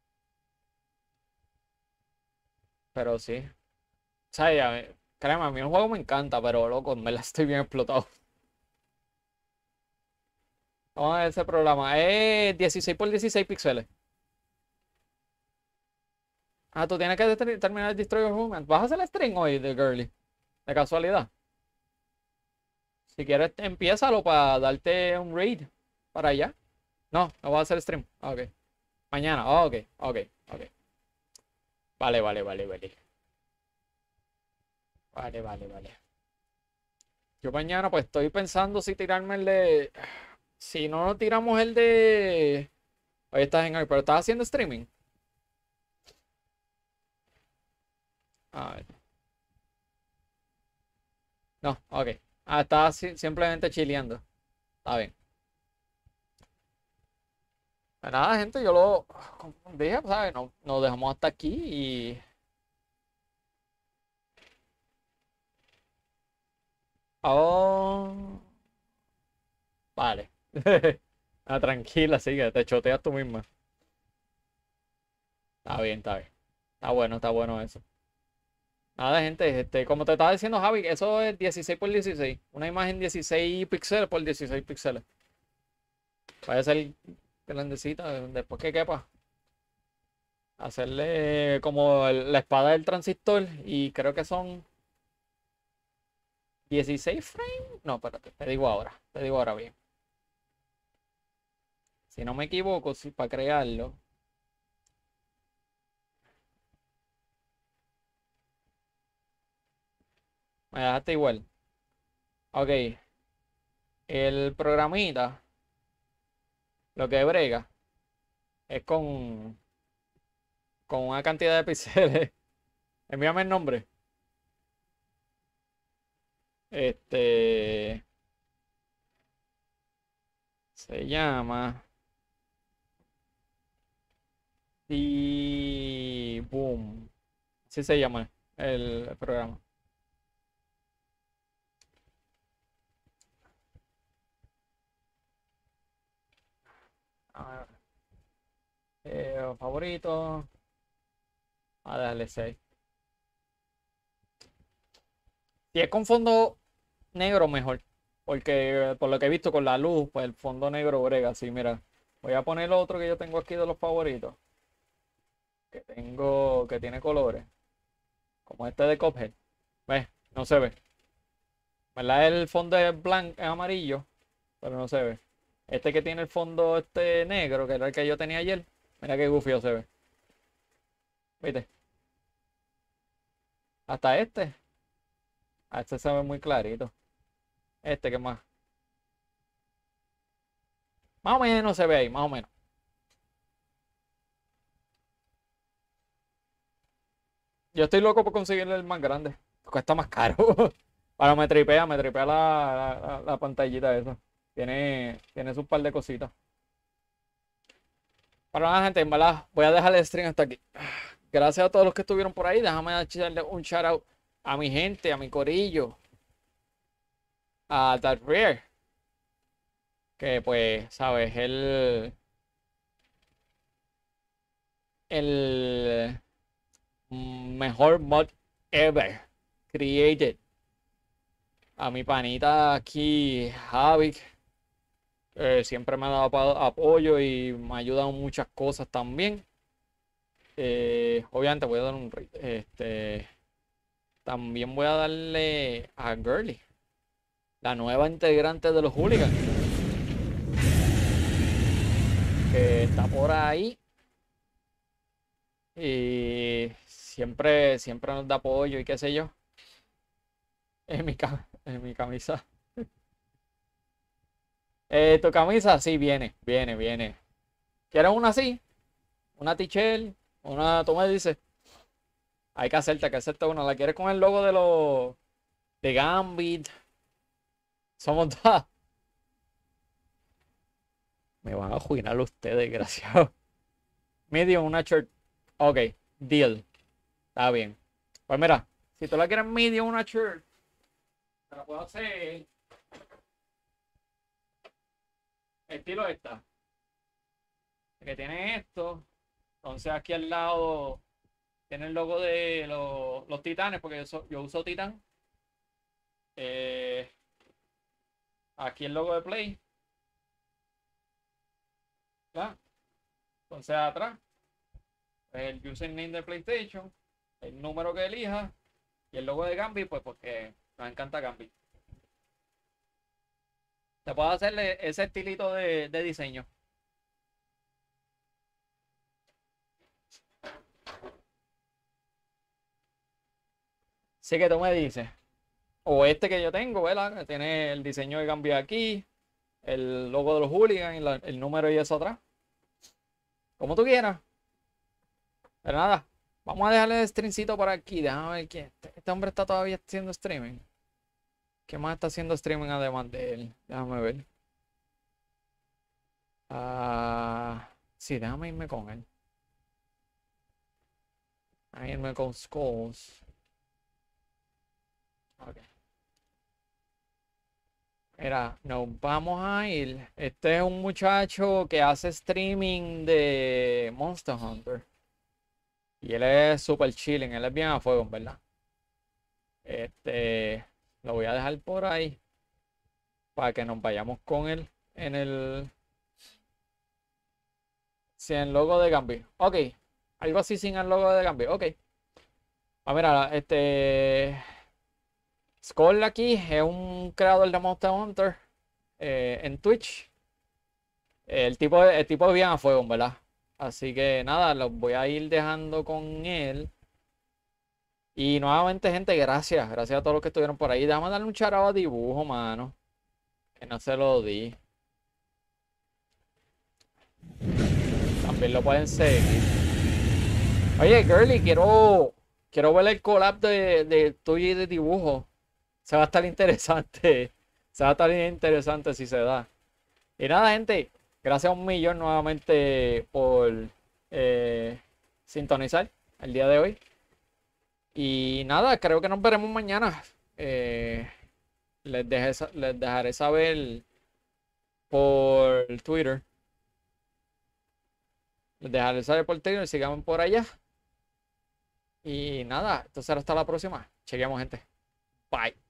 Pero sí. O sea, ya, créeme, a mí el juego me encanta, pero loco, me la estoy bien explotado. Vamos a ver ese programa. Es dieciséis por dieciséis píxeles. Ah, tú tienes que ter- terminar el Destroyer Human. ¿Vas a hacer el stream hoy de Girly? De casualidad. Si quieres, empiézalo para darte un raid para allá. No, no vas a hacer stream. Ah, ok. Mañana. Ah, ok, ok, ok. Vale, vale, vale, vale. Vale, vale, vale. Yo mañana pues estoy pensando si tirarme el de... Si no nos tiramos el de... Hoy estás en... Pero estás haciendo streaming. A ver. No, ok. Ah, estás si- simplemente chileando. Está bien. Pues nada, gente, yo lo... Como dije, ¿sabes? No, nos dejamos hasta aquí y... Oh... Vale. Ah, tranquila, sigue, te choteas tú misma. Está bien, está bien. Está bueno, está bueno eso. Nada, gente, este, como te estaba diciendo, Javi, eso es dieciséis por dieciséis. Una imagen dieciséis píxeles por dieciséis píxeles. Puede ser grandecita, después que quepa. Hacerle como el- la espada del transistor y creo que son dieciséis frames. No, espérate, te digo ahora, te digo ahora bien. Si no me equivoco, si para crearlo. Me dejaste igual. Ok, el programita, lo que brega, es con, con una cantidad de píxeles. Envíame el nombre. Este se llama y boom. Así se llama el programa. A ver, eh, favorito. A darle seis. Si es con fondo negro, mejor. Porque por lo que he visto con la luz, pues el fondo negro brega. Así, mira. Voy a poner otro que yo tengo aquí de los favoritos. Que tengo, que tiene colores. Como este de Cuphead. ¿Ves? No se ve. ¿Verdad? El fondo es blanco, es amarillo. Pero no se ve. Este que tiene el fondo este negro, que era el que yo tenía ayer. Mira qué gufio se ve. ¿Viste? Hasta este. A este se ve muy clarito. Este que más. Más o menos se ve ahí, más o menos. Yo estoy loco por conseguirle el más grande. Cuesta más caro. Ahora me tripea, me tripea la, la, la pantallita esa. Tiene, tiene su par de cositas. Para nada, gente, en verdad, voy a dejar el stream hasta aquí. Gracias a todos los que estuvieron por ahí. Déjame darle un shout out a mi gente, a mi corillo. A That Rare. Que pues, sabes, el. El mejor mod ever created. A mi panita aquí, Javi, eh, siempre me ha dado pa- apoyo y me ha ayudado en muchas cosas también. Eh, obviamente voy a dar un rate. Este, también voy a darle a Girly, la nueva integrante de los Hooligans, que está por ahí. Y siempre, siempre nos da apoyo y qué sé yo. En mi, ca- en mi camisa. Eh, tu camisa, sí, viene, viene, viene. ¿Quieres una así? Una t-shirt, una, tú me dices. Hay que hacerte, hay que hacerte una. ¿La quieres con el logo de los de Gambit? Somos dos. Me van a jubilar ustedes, desgraciado. Medium, una shirt. Ok, deal. Está bien. Pues mira, si tú la quieres medium, una shirt, te la puedo hacer estilo esta. Que tiene esto. Entonces aquí al lado tiene el logo de los, los titanes, porque yo, so- yo uso titán. Eh, aquí el logo de Play. ¿Ya? Entonces atrás, el username de PlayStation, el número que elija y el logo de Gambit, pues porque nos encanta Gambit. Te puedo hacerle ese estilito de, de diseño. Así que tú me dices, o este que yo tengo, ¿verdad? Que tiene el diseño de Gambit aquí, el logo de los hooligans y la- el número y eso atrás. Como tú quieras. Pero nada, vamos a dejarle el streamcito por aquí. Déjame ver quién. Este, este hombre está todavía haciendo streaming. ¿Qué más está haciendo streaming además de él? Déjame ver. Ah, sí, déjame irme con él. Déjame irme con Skulls. Ok. Mira, nos vamos a ir. Este es un muchacho que hace streaming de Monster Hunter. Y él es super chilling, él es bien a fuego, en verdad. Este, lo voy a dejar por ahí para que nos vayamos con él en el sin el logo de Gambi. Ok, algo así sin el logo de Gambi. Ok. Ah, mira, este Skull aquí es un creador de Monster Hunter eh, en Twitch. El tipo, el tipo es bien a fuego, ¿verdad? Así que nada, los voy a ir dejando con él. Y nuevamente, gente, gracias. Gracias a todos los que estuvieron por ahí. Déjame darle un charado a dibujo, mano. Que no se lo di. También lo pueden seguir. Oye, Girly, quiero, quiero ver el collab de, de tuyo y de dibujo. Se va a estar interesante. Se va a estar interesante si se da. Y nada, gente. Gracias a un millón nuevamente por eh, sintonizar el día de hoy. Y nada, creo que nos veremos mañana. Eh, les, dejé, les dejaré saber por Twitter. Les dejaré saber por Twitter. Sigamos por allá. Y nada, entonces hasta la próxima. Chequeamos, gente. Bye.